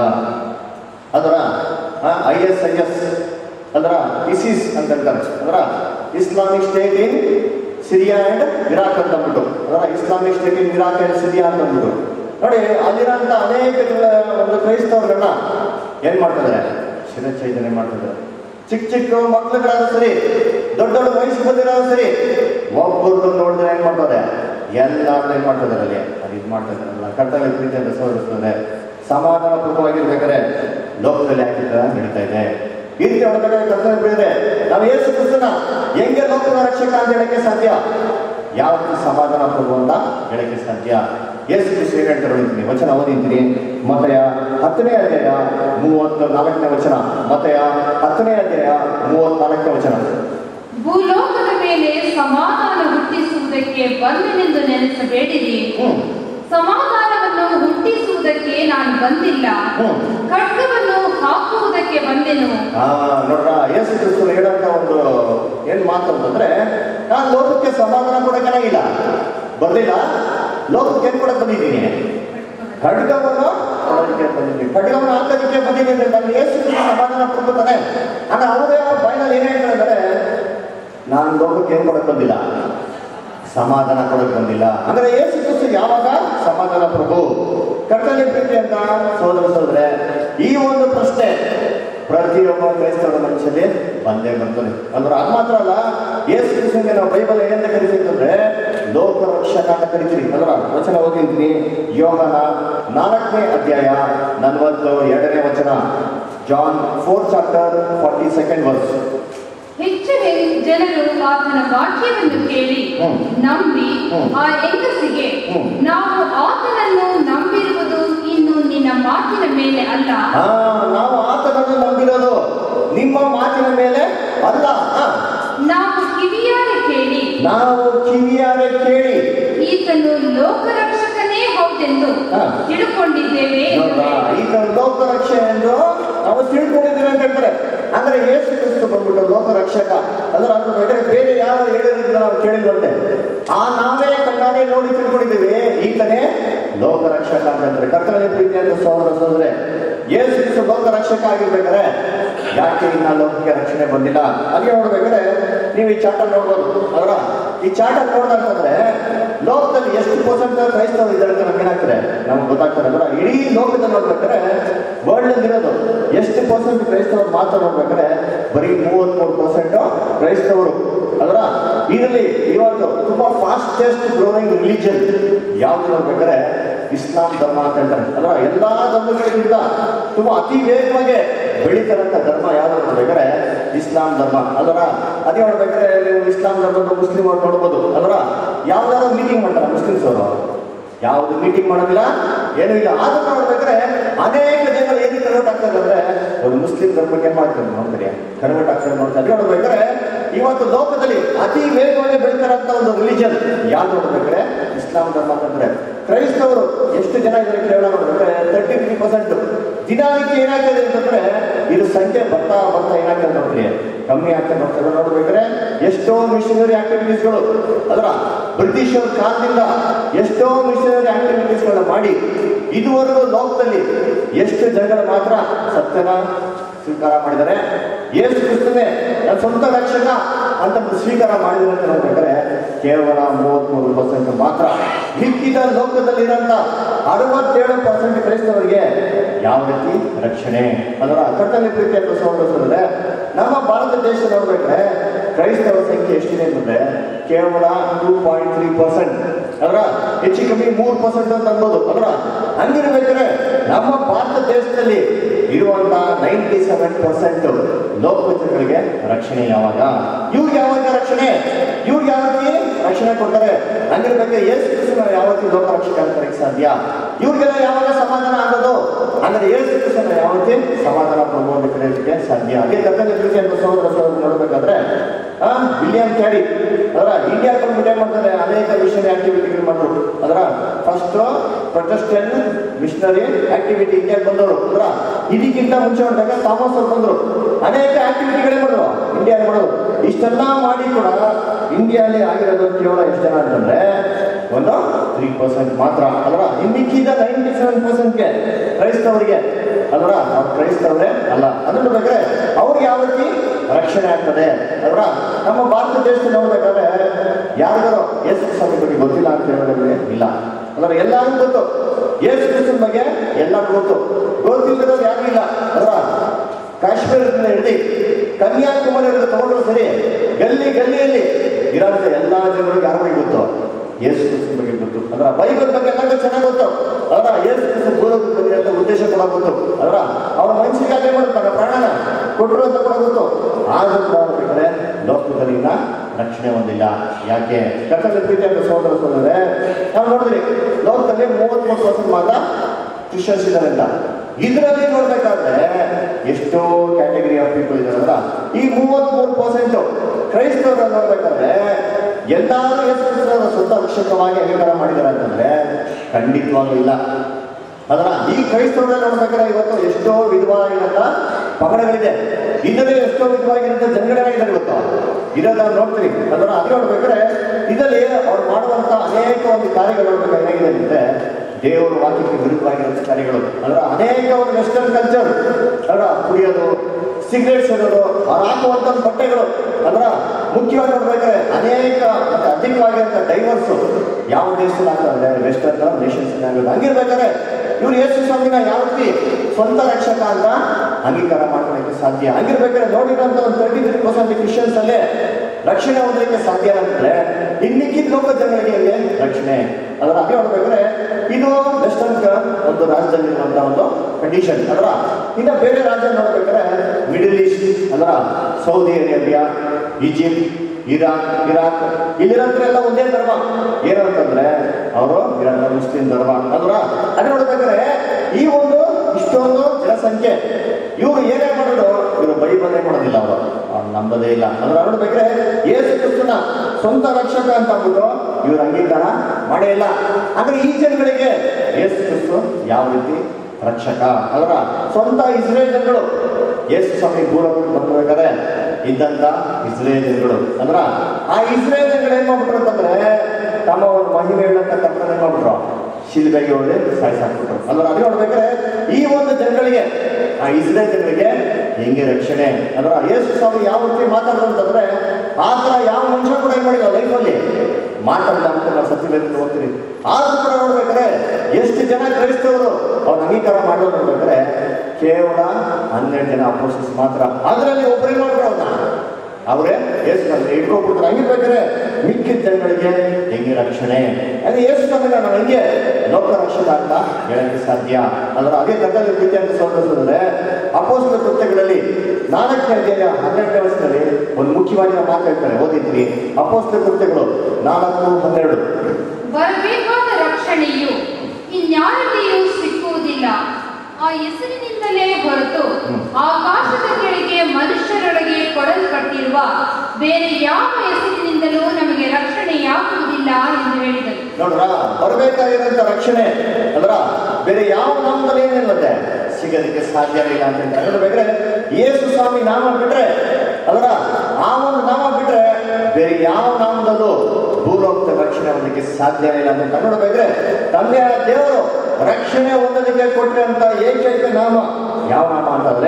ಅದರ ISIS ಅದರ ISIS ಅಂತ ಹೇಳ್ತಾರೆ. ಅದರ Islamic State in Syria and Iraq ಅಂತ ಅಂದ್ಬಿಟ್ಟು. ಅದರ Islamic State in Iraq and Syria ಅಂತ ಅಂದ್ಬಿಟ್ಟು ನೋಡಿ, ಅಲ್ಲಿರೋಂಥ ಅನೇಕ ಒಂದು ಕ್ರೈಸ್ತವರನ್ನ ಏನ್ ಮಾಡ್ತಿದ್ದಾರೆ? ಶಿರಚ್ಛೇದನೆ ಮಾಡ್ತಿದ್ದಾರೆ. ಚಿಕ್ಕ ಮಕ್ಳುಗಳಾದ್ರೂ ಸರಿ, ದೊಡ್ಡ ವಯಸ್ಸು ಬಂದಿರೋದು ಸರಿ, ಒಬ್ಬರು ನೋಡಿದ್ರೆ ಏನ್ ಮಾಡ್ತಾರೆ? ಎಲ್ಲಾರು ಏನ್ ಮಾಡ್ತಿದ್ದಾರೆ? ಅಲ್ಲಿ ಅದು ಇದು ಮಾಡ್ತಾ ಇದ್ದಾರಲ್ಲ. ಕರ್ತವ್ಯ ಪ್ರೀತಿ ಅಂತ ಸೋರಿಸ್ತದೆ. ಸಮಾಧಾನ ಪೂರ್ವವಾಗಿರ್ಬೇಕಾದ್ರೆ ಲೋಕದಲ್ಲಿ ಯಾಕಿದ್ರೆ ನಡೀತಾ ಇದೆ. ಈ ರೀತಿ ಹೊರಗಡೆ ಕರ್ತವ್ಯ ಪ್ರೀತಿ ನಾವು ಯೇಸು ಕ್ರಿಸ್ತನ ಹೆಂಗೆ ಲೋಕದ ರಕ್ಷಕ ಅಂತ ಹೇಳಕ್ಕೆ ಸಾಧ್ಯ? ಯಾವ ರೀತಿ ಸಮಾಧಾನ ಪೂರ್ವ ಅಂತ ಹೇಳಕ್ಕೆ ಸಾಧ್ಯ? ಯೇಸು ಕ್ರಿಸ್ತ ಏನ್ ಹೇಳ್ತಾರೆ ನೋಡಿದ್ದೀನಿ, ವಚನ ಓದಿದ್ದೀನಿ. ಮತ್ತೆಯ 10ನೇ ಅಧ್ಯಾಯ 34ನೇ ವಚನ. ಮತ್ತೆಯ 10ನೇ ಅಧ್ಯಾಯ 34ನೇ ವಚನ. ಭೂಲೋಕದ ಮೇಲೆ ಸಮಾಧಾನ ಹುಟ್ಟಿಸುವುದಕ್ಕೆ ಬಂದೆನೆಂದು ನೆನೆಸಬೇಡಿರಿ. ಸಮಾಧಾನವನ್ನು ಹುಟ್ಟಿಸುವುದಕ್ಕೆ ನಾನು ಬಂದಿಲ್ಲ, ಖಡ್ಗವನ್ನು ಹಾಕುವುದಕ್ಕೆ ಬಂದೆನು. ನೋಡ್ರ, ಯೇಸು ಕ್ರಿಸ್ತರು ಹೇಳಂತ ಒಂದು ಏನ್ ಮಾತು ಅಂತಂದ್ರೆ, ನಾನು ಲೋಕಕ್ಕೆ ಸಮಾಧಾನ ಕೊಡಕ್ಕೆ ಇಲ್ಲ ಬರ್ಲಿಲ್ಲ, ಲೋಕಕ್ಕೆ ಏನ್ ಕೊಡಕ್ ಬಂದಿದ್ದೀನಿ? ಖಡ್ಗವನ್ನು ಕೊಡೋದಕ್ಕೆ ಬಂದಿದ್ದೀನಿ, ಖಡ್ಗವನ್ನು ಹಾಕೋದಕ್ಕೆ ಬಂದಿದ್ದೀನಿ. ನಾನು ಯೇಸು ಕ್ರಿಸ್ತ ಸಮಾಧಾನ ಕೊಡ್ತಾನೆ. ಆಗ ಅವರೇ ಬಾಯಿನಲ್ಲಿ ಏನ್ ಹೇಳ್ತಾರೆ? ನಾನು ಲೋಕಕ್ಕೆ ಏನ್ ಕೊಡಕ್ ಬಂದಿಲ್ಲ, ಸಮಾಧಾನ ಕೊಡಕ್ ಬಂದಿಲ್ಲ. ಅಂದ್ರೆ ಯೇಸು ಕ್ರಿಸ್ತ ಯಾವಾಗ ಸಮಾಧಾನ ಪ್ರಭು? ಕರ್ತವ್ಯ ಪ್ರೀತಿ ಅಂತ ಸೋದರಿಸಿದ್ರೆ ಈ ಒಂದು ಪ್ರಶ್ನೆ ಪ್ರತಿಯೊಬ್ಬ ಕ್ರೈಸ್ತವ ಮನುಷ್ಯನೇ ಬಂದೇ ಬರ್ತದೆ. ಅಂದ್ರೆ ಅದು ಮಾತ್ರ ಅಲ್ಲ, ಯೇಸು ಕ್ರಿಸ್ತನಿಗೆ ನಾವು ಬೈಬಲ್ ಏನಂತ ಕರಿತೀವಿ ಅಂದ್ರೆ ಲೋಕ ರಕ್ಷಕ ಅಂತ ಕರಿತೀವಿ. ಅದರ ವಚನ ಓದಿದ್ದೀನಿ, ಯೋಹಾನ 4ನೇ ಅಧ್ಯಾಯ 42ನೇ ವಚನ. John 4 chapter 42nd verse. ಹೆಚ್ಚು ಜನರು ಆತನ ವಾಕ್ಯವನ್ನು ಕೇಳಿ ನಂಬಿ ಆ ಹೆಂಗಸಿಗೆ, ನಾವು ಆತನನ್ನು ನಂಬಿರುವುದು ಇನ್ನು ನಿನ್ನ ಮಾತಿನ ಮೇಲೆ ಅಲ್ಲ. ನಾವು ಆತನನ್ನು ನಂಬಿರೋದು ನಿಮ್ಮ ಮಾತಿನ ಮೇಲೆ ಅಲ್ಲ, ನಾವು ಕಿವಿಯಾರೆ ಕೇಳಿ ಈತನು ಲೋಕರಕ್ಷಕನೇ ಹೌದೆಂದು ತಿಳ್ಕೊಂಡಿದ್ದೇವೆ. ಈತನು ಲೋಕರಕ್ಷೆ ಎಂದು ನಾವು ತಿಳ್ಕೊಂಡಿದ್ದೇವೆ ಅಂತ ಹೇಳ್ತಾರೆ. ಅಂದ್ರೆ ಯೇಸು ಕ್ರಿಸ್ತ ಬಂದ್ಬಿಟ್ಟು ಲೋಕರಕ್ಷಕ. ಅದರ ಬೇರೆ ಯಾವ ಹೇಳಿದ್ರಿಂದ ನಾವು ಕೇಳಿದ್ವಂತೆ, ನಾವೇ ಕಣ್ಣಾರೆ ನೋಡಿ ತಿಳ್ಕೊಂಡಿದ್ದೀವಿ ಈತನೇ ಲೋಕರಕ್ಷಕ ಅಂತ ಹೇಳ್ತಾರೆ. ಕರ್ತವ್ಯ ಪ್ರೀತಿ ಅಂತ ಸೋದರೇ, ಯೇಸು ಕ್ರಿಸ್ತ ಲೋಕರಕ್ಷಕ ಆಗಿರ್ಬೇಕಾದ್ರೆ ಯಾಕೆ ಇನ್ನ ಲೋಕಕ್ಕೆ ರಕ್ಷಣೆ ಬಂದಿಲ್ಲ? ಹಾಗೆ ನೋಡ್ಬೇಕಾದ್ರೆ ನೀವು ಈ ಚಾರ್ಟ್ ನೋಡ್ಬೋದು. ಅದರ ಈ ಚಾರ್ಟ್ ನೋಡ್ದಂತಂದ್ರೆ ಲೋಕದಲ್ಲಿ ಎಷ್ಟು % ಕ್ರೈಸ್ತವರು ಇದ್ದಾರೆ ಅಂತ ನಮ್ಗೆ ಏನಾಗ್ತದೆ, ನಮ್ಗೆ ಗೊತ್ತಾಗ್ತದೆ. ಅದರ ಇಡೀ ಲೋಕದಲ್ಲಿ ನೋಡ್ಬೇಕಾದ್ರೆ ವರ್ಲ್ಡ್ ಅಲ್ಲಿ ಇರೋದು ಎಷ್ಟು % ಕ್ರೈಸ್ತವರು ಮಾತ್ರ ನೋಡ್ಬೇಕಾದ್ರೆ ಬರೀ 33% ಕ್ರೈಸ್ತವರು. ಅದರ ಇದರಲ್ಲಿ ಇವತ್ತು ತುಂಬಾ ಫಾಸ್ಟೆಸ್ಟ್ ಗ್ರೋಯಿಂಗ್ ರಿಲಿಜನ್ ಯಾವ್ದು ನೋಡ್ಬೇಕಾದ್ರೆ ಇಸ್ಲಾಂ ಧರ್ಮ ಅಂತ ಹೇಳ್ತಾರೆ. ಅಲ್ವಾ, ಎಲ್ಲಾ ಧರ್ಮಗಳಿಗಿಂತ ತುಂಬಾ ಅತಿ ವೇಗವಾಗಿ ಬೆಳೀತಾರಂತ ಧರ್ಮ ಯಾವ್ದು ನೋಡ್ಬೇಕಾದ್ರೆ ಇಸ್ಲಾಂ ಧರ್ಮ. ಅದರ ಅದೇ ನೋಡ್ಬೇಕಾದ್ರೆ ನೀವು ಇಸ್ಲಾಂ ಧರ್ಮದ ಮುಸ್ಲಿಂ ಅವ್ರು ನೋಡ್ಬೋದು. ಅದರ ಯಾವ್ದಾದ್ರು ಮೀಟಿಂಗ್ ಮಾಡ್ತಾರೆ ಮುಸ್ಲಿಮ್ಸ್ ಅವರು, ಯಾವ್ದು ಮೀಟಿಂಗ್ ಮಾಡೋದಿಲ್ಲ, ಏನೂ ಇಲ್ಲ. ಆದ್ರೂ ನೋಡ್ಬೇಕಾದ್ರೆ ಅನೇಕ ಜನರು ಏನಿಗೆ ಕನ್ವರ್ಟ್ ಆಗ್ತಾರೆ ಅಂದ್ರೆ ಒಂದು ಮುಸ್ಲಿಂ ಧರ್ಮಕ್ಕೆ ಏನ್ ಮಾಡ್ತಾರೆ ನೋಡ್ತಾರೆ, ಕನ್ವರ್ಟ್ ಆಗ್ತಾರೆ ನೋಡ್ತಾರೆ. ನೋಡ್ಬೇಕಾದ್ರೆ ಇವತ್ತು ಲೋಕದಲ್ಲಿ ಅತಿ ವೇಗವಾಗಿ ಬೆಳೀತಾರಂತ ಒಂದು ರಿಲಿಜನ್ ಯಾವ್ದು ನೋಡ್ಬೇಕಾದ್ರೆ ಇಸ್ಲಾಂ ಧರ್ಮ ಅಂತಂದ್ರೆ. ಕ್ರೈಸ್ತವರು ಎಷ್ಟು ಜನ ಇದ್ದಾರೆ ಕೇಳೋಣ ನೋಡ್ಬೇಕಾದ್ರೆ 33%. ದಿನಾಂಕ ಏನಾಗ್ತದೆ ಅಂತಂದ್ರೆ ಇದು ಸಂಖ್ಯೆ ಬರ್ತಾ ಏನಾಗ್ತದೆ ನೋಡ್ರಿ, ಕಮ್ಮಿ ಆಗ್ತದೆ ನೋಡ್ತಾರೆ. ನೋಡ್ಬೇಕಾದ್ರೆ ಎಷ್ಟೋ ಮಿಷನರಿ ಆಕ್ಟಿವಿಟೀಸ್ಗಳು, ಅದರ ಬ್ರಿಟಿಷರ ಕಾಲದಿಂದ ಎಷ್ಟೋ ಮಿಷನರಿ ಆಕ್ಟಿವಿಟೀಸ್ಗಳನ್ನ ಮಾಡಿ ಇದುವರೆಗೂ ಲೋಕದಲ್ಲಿ ಎಷ್ಟು ಜನಗಳು ಮಾತ್ರ ಸತ್ಯನ ಸ್ವೀಕಾರ ಮಾಡಿದರೆ, ಯೇಸು ಕ್ರಿಸ್ತನೇ ನನ್ನ ಸ್ವಂತ ರಕ್ಷಕ ಅಂತ ಸ್ವೀಕಾರ ಮಾಡಿದರೆ ಅಂತ ನೋಡ್ಬೇಕಾದ್ರೆ ಕೇವಲ 33% ಮಾತ್ರ. ಮಿಕ್ಕಿದ ಲೋಕದಲ್ಲಿರೋಂಥ 67% ಕ್ರೈಸ್ತವರಿಗೆ ಯಾವ ರೀತಿ ರಕ್ಷಣೆ ಅದರ ಕರ್ತವ್ಯ ಪ್ರೀತಿ ಅಂತ ಸೋದರಿಸಿದ್ರೆ, ನಮ್ಮ ಭಾರತ ದೇಶ ನೋಡ್ಬೇಕಾದ್ರೆ ಕ್ರೈಸ್ತವರ ಸಂಖ್ಯೆ ಎಷ್ಟಿದೆ ಅಂತಂದ್ರೆ ಕೇವಲ 2.3%. ಅದರ ಹೆಚ್ಚು ಕಮ್ಮಿ 3% ಅಂತ ಅನ್ಬೋದು. ಅದರ ಹಂಗಿರ್ಬೇಕಾದ್ರೆ ನಮ್ಮ ಭಾರತ ದೇಶದಲ್ಲಿ ಇರುವಂತ 97% ಲೋಕ ಜನಗಳಿಗೆ ರಕ್ಷಣೆ ಯಾವಾಗ? ಇವ್ರಿಗೆ ಯಾವಾಗ ರಕ್ಷಣೆ? ಇವ್ರಿಗೆ ಯಾವ ರೀತಿ ರಕ್ಷಣೆ ಕೊಡ್ತಾರೆ? ಹಂಗಿರ್ಬೇಕಾದ್ರೆ ಯೇಸು ಕ್ರಿಸ್ತನ ಯಾವ ರೀತಿ ಲೋಕ ರಕ್ಷಣೆ ಆಗ್ತಾರೆ ಸಾಧ್ಯ? ಇವ್ರಿಗೆಲ್ಲ ಯಾವಾಗ ಸಮಾಧಾನ ಆಗೋದು? ಅಂದ್ರೆ ಯೇಸು ಕ್ರಿಸ್ತನ ಯಾವ ರೀತಿ ಸಮಾಧಾನ ಕೊಡುವುದು ಕರೆಯೋದಕ್ಕೆ ಸಾಧ್ಯ? ಅದೇ ಕರ್ತವ್ಯ ಪ್ರೀತಿ ಅಂತ ಸಹೋದರ ನೋಡ್ಬೇಕಾದ್ರೆ ವಿಲಿಯಂ ಕ್ಯಾರಿ ಅದರ ಇಂಡಿಯಾ ಬಂದ್ಬಿಟ್ಟು ಏನ್ ಮಾಡ್ತಾರೆ, ಅನೇಕ ಮಿಷನರಿ ಆಕ್ಟಿವಿಟಿಗಳು ಮಾಡಿದ್ರು. ಅದರ ಫಸ್ಟ್ ಪ್ರೊಟೆಸ್ಟೆಂಟ್ ಮಿಷನರಿ ಆಕ್ಟಿವಿಟಿ ಇಂಡಿಯಾಗೆ ಬಂದವರು. ಅದರ ಇದಕ್ಕಿಂತ ಮುಂಚೆ ನೋಡಿದಾಗ ಥಾಮಸ್ ಅವರು ಬಂದರು, ಅನೇಕ ಆಕ್ಟಿವಿಟಿಗಳೇ ಮಾಡಿದ್ರು ಇಂಡಿಯಾಗೆ ಮಾಡೋದು. ಇಷ್ಟೆಲ್ಲ ಮಾಡಿ ಕೂಡ ಇಂಡಿಯಾದಲ್ಲಿ ಆಗಿರೋದು ಕೇವಲ ಎಷ್ಟು ಜನ ಅಂತಂದ್ರೆ ಒಂದು 3% ಮಾತ್ರ. ಅದರ ಮಿಕ್ಕಿದ 97%ಗೆ ಕ್ರೈಸ್ತವರಿಗೆ ಅದರ ಕ್ರೈಸ್ತವರೇ ಅಲ್ಲ. ಅದನ್ನು ಬೇಕಾದ್ರೆ ಅವ್ರಿಗೆ ಯಾವ ರೀತಿ ರಕ್ಷಣೆ ಆಗ್ತದೆ? ಅದರ ನಮ್ಮ ಭಾರತ ದೇಶದಲ್ಲಿ ನೋಡ್ಬೇಕಾದ್ರೆ ಯಾರಿಗಾರು ಯೇಸು ಕ್ರಿಸ್ತನ ಬಗ್ಗೆ ಗೊತ್ತಿಲ್ಲ ಅಂತ ಹೇಳೋದ್ರೆ ಇಲ್ಲ. ಅದರ ಎಲ್ಲರಿಗೂ ಗೊತ್ತು, ಯೇಸು ಕ್ರಿಸ್ತನ ಬಗ್ಗೆ ಎಲ್ಲರಿಗೂ ಗೊತ್ತು. ಗೊತ್ತಿಲ್ಲದಿರೋದು ಯಾರು ಇಲ್ಲ. ಅದರ ಕಾಶ್ಮೀರದಿಂದ ಹಿಡಿದು ಕನ್ಯಾಕುಮಾರಿಯಿಂದ ತಗೊಂಡ್ರು ಸರಿ, ಗಲ್ಲಿಯಲ್ಲಿ ಇರೋಂಥ ಎಲ್ಲ ಜನರಿಗೆ ಯಾರ ಬಗ್ಗೆ ಗೊತ್ತು? ಯೇಸು ಕ್ರಿಸ್ತನ ಬಗ್ಗೆ ಗೊತ್ತು. ಅದರ ಬೈಬಲ್ ಬಗ್ಗೆ ಎಲ್ಲರಿಗೂ ಚೆನ್ನಾಗಿ ಗೊತ್ತು. ಅದರ ಯೇಸು ಕ್ರಿಸ್ತನ ಭೂಲೋಕದ ಬಗ್ಗೆ ಅಂತ ಉದ್ದೇಶ ಕೂಡ ಗೊತ್ತು. ಅದರ ಅವ್ರ ಮನಸ್ಸಿಗೆ ಮಾಡ್ತಾರೆ, ಪ್ರಾಣನ ಕೊಟ್ಟರು ಅಂತ ಕೂಡ ಗೊತ್ತು. ಆದ್ರೂ ಕೂಡ ಲೋಕದಲ್ಲಿ ರಕ್ಷಣೆ ಹೊಂದಿಲ್ಲ. ಯಾಕೆ? ಕರ್ತವ್ಯ ಪ್ರೀತಿ ಅಂತ ಸೋದರೇ ನಾವು ನೋಡಿದ್ರಿ, ಲೋಕದಲ್ಲಿ 33% ಮಾತ್ರ ಕ್ರಿಶ್ಚಿಯನ್ಸ್ ಇದ್ದಾರೆ ಅಂತ. ಇದರಲ್ಲಿ ನೋಡ್ಬೇಕಾದ್ರೆ ಎಷ್ಟೋ ಕ್ಯಾಟಗರಿ ಆಫ್ ಪೀಪಲ್ ಇದ್ದಾರೆ. ಅಲ್ಲ, ಈ 33% ಕ್ರೈಸ್ತವರನ್ನು ನೋಡ್ಬೇಕಾದ್ರೆ ಎಲ್ಲರೂ ಯೇಸು ಕ್ರಿಸ್ತನ ಸ್ವಂತ ರಕ್ಷಕವಾಗಿ ಅಂಗೀಕಾರ ಮಾಡಿದ್ದಾರೆ ಅಂತಂದ್ರೆ ಖಂಡಿತವಾಗ್ಲೂ ಇಲ್ಲ. ಅದರ ಈ ಕ್ರೈಸ್ತವರನ್ನ ನೋಡ್ಬೇಕಾದ್ರೆ ಇವತ್ತು ಎಷ್ಟೋ ವಿಧವಾಗಿರಂತ ಪಗಡಗಳಿದೆ, ಇದರಲ್ಲಿ ಎಷ್ಟೋ ವಿಧವಾಗಿರಂತ ಜನಗಳಾಗಿದ್ದಾರೆ ಇವತ್ತು ಇರೋದ ನೋಡ್ತೀವಿ. ಅದರ ಅದು ನೋಡ್ಬೇಕಾದ್ರೆ ಇದರಲ್ಲಿ ಅವ್ರು ಮಾಡುವಂತ ಅನೇಕ ಒಂದು ಕಾರ್ಯಗಳು ನೋಡ್ಬೇಕು ಏನಾಗಿದೆ ಅಂದ್ರೆ ದೇವರು ವಾಕ್ಯಕ್ಕೆ ವಿರುದ್ಧವಾಗಿರುವಂಥ ಕಾರ್ಯಗಳು. ಅದರ ಅನೇಕ ಒಂದು ವೆಸ್ಟರ್ನ್ ಕಲ್ಚರ್, ಅದರ ಕುಡಿಯೋದು, ಸಿಗರೇಟ್ ಸೇರೋದು, ಅವ್ರು ಹಾಕುವಂಥ ಬಟ್ಟೆಗಳು, ಅದರ ಮುಖ್ಯವಾಗಿ ನೋಡ್ಬೇಕಾದ್ರೆ ಅನೇಕ ಮತ್ತೆ ಅಧಿಕವಾಗಿರುವಂಥ ಡೈವರ್ಸು ಯಾವ ದೇಶದಲ್ಲಿ ಆಗ್ತದೆ? ವೆಸ್ಟರ್ನ್ ನೇಷನ್ಸ್ ಆಗೋದು. ಹಂಗಿರ್ಬೇಕಾದ್ರೆ ಇವ್ರು ಯೇಸು ಸ್ವಾಮಿನ ಯಾವ ರೀತಿ ಸ್ವಂತ ರಕ್ಷಕ ಅಂತ ಅಂಗೀಕಾರ ಮಾಡ್ಕೊಳ್ಳೋಕ್ಕೆ ಸಾಧ್ಯ? ಹಂಗಿರ್ಬೇಕಾದ್ರೆ ನೋಡಿರೋಂಥ ಒಂದು 33% ಕ್ರಿಶ್ಚಿಯನ್ಸ್ ಅಲ್ಲೇ ರಕ್ಷಣೆ ಹೊಂದಲಿಕ್ಕೆ ಸಾಧ್ಯ ಅಂತಂದ್ರೆ ಇನ್ನಿಕ್ಕಿದ ಲೋಕ ಜನಗಳಿಗೆ ರಕ್ಷಣೆ. ಅದರ ಹಾಗೆ ನೋಡ್ಬೇಕಾದ್ರೆ ಇದು ವೆಸ್ಟರ್ನ್ ಒಂದು ರಾಜ್ಯದಲ್ಲಿರುವಂತಹ ಒಂದು ಕಂಡೀಷನ್. ಅದರ ಇನ್ನು ಬೇರೆ ರಾಜ್ಯ ನೋಡ್ಬೇಕಾದ್ರೆ ಮಿಡಲ್ ಈಸ್ಟ್, ಅದರ ಸೌದಿ ಅರೇಬಿಯಾ, ಈಜಿಪ್ಟ್, ಇರಾಕ್ ಇಲ್ಲಿರೋದ್ರೆಲ್ಲ ಒಂದೇ ಧರ್ಮ. ಏನಂತಂದ್ರೆ ಅವರು ಮುಸ್ಲಿಂ ಧರ್ಮ. ಅದರ ಅದು ನೋಡ್ಬೇಕಾದ್ರೆ ಈ ಒಂದು ಇಷ್ಟೊಂದು ಜನಸಂಖ್ಯೆ ಇವರು ಏನೇ ಮಾಡೋದು, ಇವರು ಬೈಬಲೇ ಮಾಡೋದಿಲ್ಲ, ಅವರು ನಂಬದೇ ಇಲ್ಲ. ಅದರ ನೋಡ್ಬೇಕಾದ್ರೆ ಯೇಸು ಕ್ರಿಸ್ತನ ಸ್ವಂತ ರಕ್ಷಕ ಅಂತ ಅಂದ್ಬಿಟ್ಟು ಇವರು ಅಂಗೀಕಾರ ಮಾಡೇ ಇಲ್ಲ. ಅಂದ್ರೆ ಈ ಜನಗಳಿಗೆ ಯೇಸು ಕ್ರಿಸ್ತ ಯಾವ ರೀತಿ ರಕ್ಷಕ? ಅದರ ಸ್ವಂತ ಇಸ್ರೇಲ್ ಜನಗಳು ಯೇಸು ಸ್ವಾಮಿ ಭೂಲೋಕಕ್ಕೆ ಬರ್ಬೇಕಾದ್ರೆ ಇದ್ದಂತ ಇಸ್ರೇಲ್ ಜನಗಳು, ಅಂದ್ರ ಆ ಇಸ್ರೇಲ್ ಜನಗಳು ಏನ್ ಮಾಡ್ಬಿಟ್ರು ಅಂತಂದ್ರೆ ತಮ್ಮ ಒಂದು ಮಹಿಮೆ ಹೇಳಂತ ಕರ್ತನ ಏನ್ ಮಾಡ್ಬಿಟ್ರು, ಶಿಲ್ಬೆಗೆ ಹೊಡೆದು ಸಾಯಿಸಾಕ್ಬಿಟ್ರು. ಅಂದ್ರೆ ಅದು ನೋಡ್ಬೇಕಾದ್ರೆ ಈ ಒಂದು ಜನಗಳಿಗೆ, ಆ ಇಸ್ರೇಲ್ ಜನಗಳಿಗೆ ಹೆಂಗೆ ರಕ್ಷಣೆ? ಅಂದ್ರೆ ಯೇಸು ಸ್ವಾಮಿ ಯಾವ ರೀತಿ ಮಾತಾಡೋದು ಅಂತಂದ್ರೆ ಆ ಥರ ಯಾವ ಮನುಷ್ಯ ಕೂಡ ಏನ್ ಮಾಡಿಲ್ಲ ಲೈಫಲ್ಲಿ ಮಾತಾಡಲ್ಲ ಅಂತ ನಾವು ಸತ್ಯವೇದ ಹೋಗ್ತೀವಿ. ಆದ್ರೂ ಕೂಡ ನೋಡ್ಬೇಕಾದ್ರೆ ಎಷ್ಟು ಜನ ಕ್ರೈಸ್ತವರು ಅವ್ರ ಅಂಗೀಕಾರ ಮಾಡೋದು ನೋಡ್ಬೇಕಾದ್ರೆ ಕೇವಲ 12 ಜನ ಅಪೋಸ್ಟಲ್ಸ್ ಮಾತ್ರ. ಅದರಲ್ಲಿ ಒಬ್ಬರಿಗೆ ನೋಡ್ಬಿಡೋಣ, ಅವರೇ ಯೇಸು ಇಟ್ಕೊಬಿಡ್ತಾರೆ. ಹಂಗಿರ್ಬೇಕಾದ್ರೆ ಮಿಕ್ಕಿದ ಜನಗಳಿಗೆ ಹೆಂಗೆ ರಕ್ಷಣೆ? ಅದೇ ಯೇಸು ಸ್ವಾಮಿನ ನಾವು ಹೆಂಗೆ ಲೋಕ ರಕ್ಷಕ ಅಂತ ಹೇಳಕ್ಕೆ ಸಾಧ್ಯ? ಅದರ ಅದೇ ಕರ್ತವ್ಯ ಪ್ರೀತಿ ಅಂತ ಸೋದರಿಸಿದ್ರೆ ಅಪೋಸ್ತಲ ಕೃತ್ಯಗಳಲ್ಲಿ 4ನೇ ಅಧ್ಯಾಯ 12ನೇ ವರ್ಷದಲ್ಲಿ ಒಂದು ಮುಖ್ಯವಾಗಿ ನಾವು ಮಾತಾಡ್ತಾರೆ, ಓದಿದ್ರಿ. ಅಪೋಸ್ತಲ ಕೃತ್ಯಗಳು 4:12. ಬರಬೇಕಾದ ರಕ್ಷಣೆಯು ಇನ್ಯಾರಲ್ಲಿಯೂ ಸಿಕ್ಕುವುದಿಲ್ಲ, ಆ ಹೆಸರಿನಿಂದಲೇ ಹೊರತು ಆಕಾಶದ ಕೆಳಗೆ ಮನುಷ್ಯರೊಳಗೆ ಕೊಡಲ್ಪಟ್ಟಿರುವ ಬೇರೆ ಯಾವ ಹೆಸರಿನಿಂದಲೂ ನಮಗೆ ರಕ್ಷಣೆಯಾಗುವುದಿಲ್ಲ ಎಂದು ಹೇಳಿದರು. ನೋಡ್ರ, ಬರಬೇಕಾಗಿರೋಂಥ ರಕ್ಷಣೆ ಅಂದ್ರ ಬೇರೆ ಯಾವ ನಾಮದಲ್ಲಿ ಏನಿಲ್ಲತ್ತೆ ಸಿಗೋದಕ್ಕೆ ಸಾಧ್ಯ ಇಲ್ಲ ಅಂತ ಹೇಳ್ಬೇಕಾದ್ರೆ ಯೇಸು ಸ್ವಾಮಿ ನಾಮ ಬಿಟ್ರೆ, ಅದರ ಆ ಒಂದು ನಾಮ ಬಿಟ್ರೆ ಬೇರೆ ಯಾವ ನಾಮದಲ್ಲೂ ಭೂಲೋಕದ ರಕ್ಷಣೆ ಹೊಂದಲಿಕ್ಕೆ ಸಾಧ್ಯ ಇಲ್ಲ ಅಂತ ನೋಡ್ಬೇಕಾದ್ರೆ ತಂದೆಯ ದೇವರು ರಕ್ಷಣೆ ಹೊಂದಲಿಕ್ಕೆ ಕೊಟ್ಟರೆ ಅಂತ ಏಕೈಕ ನಾಮ ಯಾವ ನಾಮ ಅಂತಂದ್ರೆ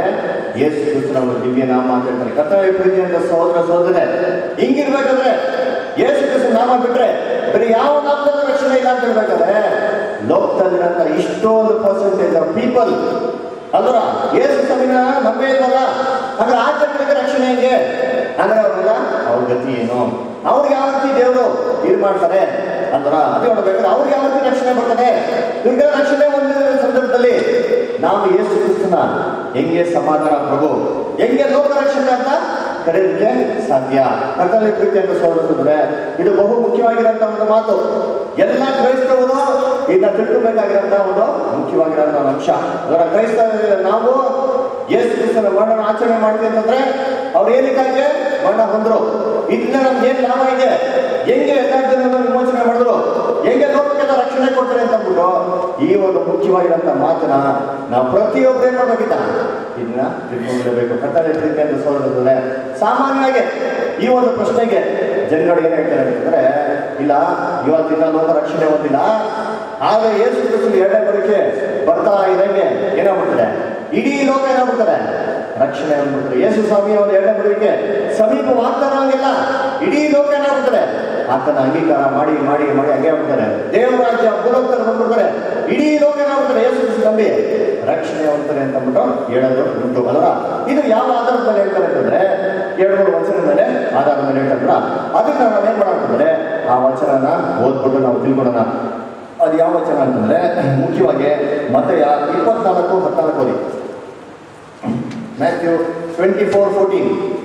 ಯೇಸು ಕ್ರಿಸ್ತನ ಒಂದು ದಿವ್ಯ ನಾಮ ಅಂತ ಹೇಳ್ತಾರೆ. ಕರ್ತವ್ಯ ಪ್ರೀತಿ ಅಂತ ಸಹೋದರ ಸಹೋದರೇ, ಹಿಂಗಿರ್ಬೇಕಾದ್ರೆ ಯೇಸು ಕ್ರಿಸ್ತನ ನಾಮ ಬಿಟ್ರೆ ಬೇರೆ ಯಾವ ನಾಮದ ರಕ್ಷಣೆ ಇಲ್ಲ ಅಂತ ಹೇಳ್ಬೇಕಾದ್ರೆ ಲೋಕದಲ್ಲಿರಂತ ಇಷ್ಟೊಂದು ಪರ್ಸೆಂಟೇಜ್ ಆಫ್ ಪೀಪಲ್ ಅಲ್ರ ಯೇಸು ಸ್ವಾಮಿನ ನಂಬೇ ಇಲ್ವಲ್ಲ, ಅಂದ್ರೆ ಆ ಜನರಿಗೆ ರಕ್ಷಣೆ ಹೆಂಗೆ ಅಂದ್ರೆ ಅವ್ರಲ್ಲ ಅವ್ರ ಗತಿ ಏನು, ಅವ್ರಿಗೆ ಯಾವ ರೀತಿ ದೇವರು ತೀರ್ಮಾಡ್ತಾರೆ ಅಂದ್ರ ಅದೇ ನೋಡ್ಬೇಕಾದ್ರೆ ಅವ್ರಿಗೆ ಯಾವ ರೀತಿ ರಕ್ಷಣೆ ಬರ್ತದೆ. ಇವ್ರಿಗೆ ರಕ್ಷಣೆ ಒಂದು ಸಂದರ್ಭದಲ್ಲಿ ನಾವು ಯೇಸು ಕ್ರಿಸ್ತನ ಹೆಂಗೆ ಸಮಾಧಾನ ಪ್ರಭು, ಹೆಂಗೆ ಲೋಕ ರಕ್ಷಣೆ ಅಂತ ಕರೆಯೋದಕ್ಕೆ ಸಾಧ್ಯ. ಕರ್ತವ್ಯ ಪ್ರೀತಿ ಅಂತ ಸೋಲಿಸಿದ್ರೆ ಇದು ಬಹು ಮುಖ್ಯವಾಗಿರೋಂಥ ಒಂದು ಮಾತು. ಎಲ್ಲ ಕ್ರೈಸ್ತವರು ಇದನ್ನ ತಿಳ್ಕೊಬೇಕಾಗಿರೋಂಥ ಒಂದು ಮುಖ್ಯವಾಗಿರೋಂಥ ಒಂದು ಅಂಶ. ಅದರ ಕ್ರೈಸ್ತ ನಾವು ಯೇಸು ಕ್ರಿಸ್ತನ ಮರಣ ಆಚರಣೆ ಮಾಡ್ತೀವಿ ಅಂತಂದ್ರೆ ಅವ್ರು ಏನಕ್ಕಾಗಿ ಮರಣ ಹೊಂದ್ರು, ಇದನ್ನ ನಮ್ಗೆ ಏನ್ ಲಾಭ ಇದೆ, ಹೆಂಗೆ ಯಥಾರ್ಥವನ್ನು ವಿಮೋಚನೆ ಮಾಡಿದ್ರು, ಹೆಂಗೆ ಲೋಕಕ್ಕೆಲ್ಲ ರಕ್ಷಣೆ ಕೊಡ್ತಾರೆ ಅಂತ ಅಂದ್ಬಿಟ್ಟು ಈ ಒಂದು ಮುಖ್ಯವಾಗಿರೋಂಥ ಮಾತನ್ನ ನಾವು ಪ್ರತಿಯೊಬ್ಬರು ಏನ್ ಮಾಡ್ಬೇಕಿದ್ದ ಇದನ್ನ ತಿಳ್ಕೊಂಡಿರಬೇಕು. ಕರ್ತವ್ಯ ಪ್ರೀತಿ ಅಂತ ಸೋಲಿಸಿದ್ರೆ ಸಾಮಾನ್ಯವಾಗಿ ಈ ಒಂದು ಪ್ರಶ್ನೆಗೆ ಜನಗಳು ಏನ್ ಹೇಳ್ತಾರೆ ಅಂತಂದ್ರೆ, ಇಲ್ಲ ಇವತ್ತಿನ ಲೋಕ ರಕ್ಷಣೆ ಹೊಂದಿಲ್ಲ, ಆದ್ರೆ ಯೇಸು ಕ್ರಿಸ್ತನ ಎರಡನೇ ಬರೋಕೆ ಬರ್ತಾ ಇದಂಗೆ ಏನಾಗ್ಬಿಡ್ತಾರೆ, ಇಡೀ ಲೋಕ ಏನಾಗ್ಬಿಡ್ತಾರೆ ರಕ್ಷಣೆ ಆಗ್ಬಿಡ್ತಾರೆ. ಯೇಸು ಸ್ವಾಮಿಯ ಒಂದು ಎರಡನೇ ಬರೋಕೆ ಸಮೀಪವಾಗ್ತಾರಂಗಿಲ್ಲ, ಇಡೀ ಲೋಕ ಏನಾಗ್ಬಿಡ್ತಾರೆ ಆತನ ಅಂಗೀಕಾರ ಮಾಡಿ ಮಾಡಿ ಮಾಡಿ ಹಂಗೆ ಆಗ್ಬಿಡ್ತಾರೆ. ದೇವರಾಜ್ಯ ಭೂಲೋಕದಲ್ಲಿ ಬಂದ್ಬಿಡ್ತಾರೆ, ಇಡೀ ಲೋಕ ಏನಾಗ್ಬಿಡ್ತಾರೆ ಯೇಸು ಕ್ರಿಸ್ತ ನಂಬಿ ರಕ್ಷಣೆ ಹೊಂದ್ತಾರೆ ಅಂತ ಅಂದ್ಬಿಟ್ಟು ಹೇಳೋದು ಉಂಟು ಅಲ್ವಾ. ಇದು ಯಾವ ಆಧಾರದ ಮೇಲೆ ಹೇಳ್ತಾರೆ ಅಂತಂದ್ರೆ 2-3 ವಚನದ ಮೇಲೆ ಆಧಾರದ ಮೇಲೆ ಹೇಳ್ತಾರ. ಅದನ್ನ ನಾವೇನ್ ಮಾಡೋದಂದ್ರೆ ಆ ವಚನನ ಓದ್ಬಿಟ್ಟು ನಾವು ತಿಳ್ಕೊಳ್ಳೋಣ. ಅದು ಯಾವ ವಚನ ಅಂತಂದ್ರೆ ಮುಖ್ಯವಾಗಿ ಮತ್ತೆಯ 24:14 ಓದಿ. ಮ್ಯಾಥ್ಯೂ 24:14.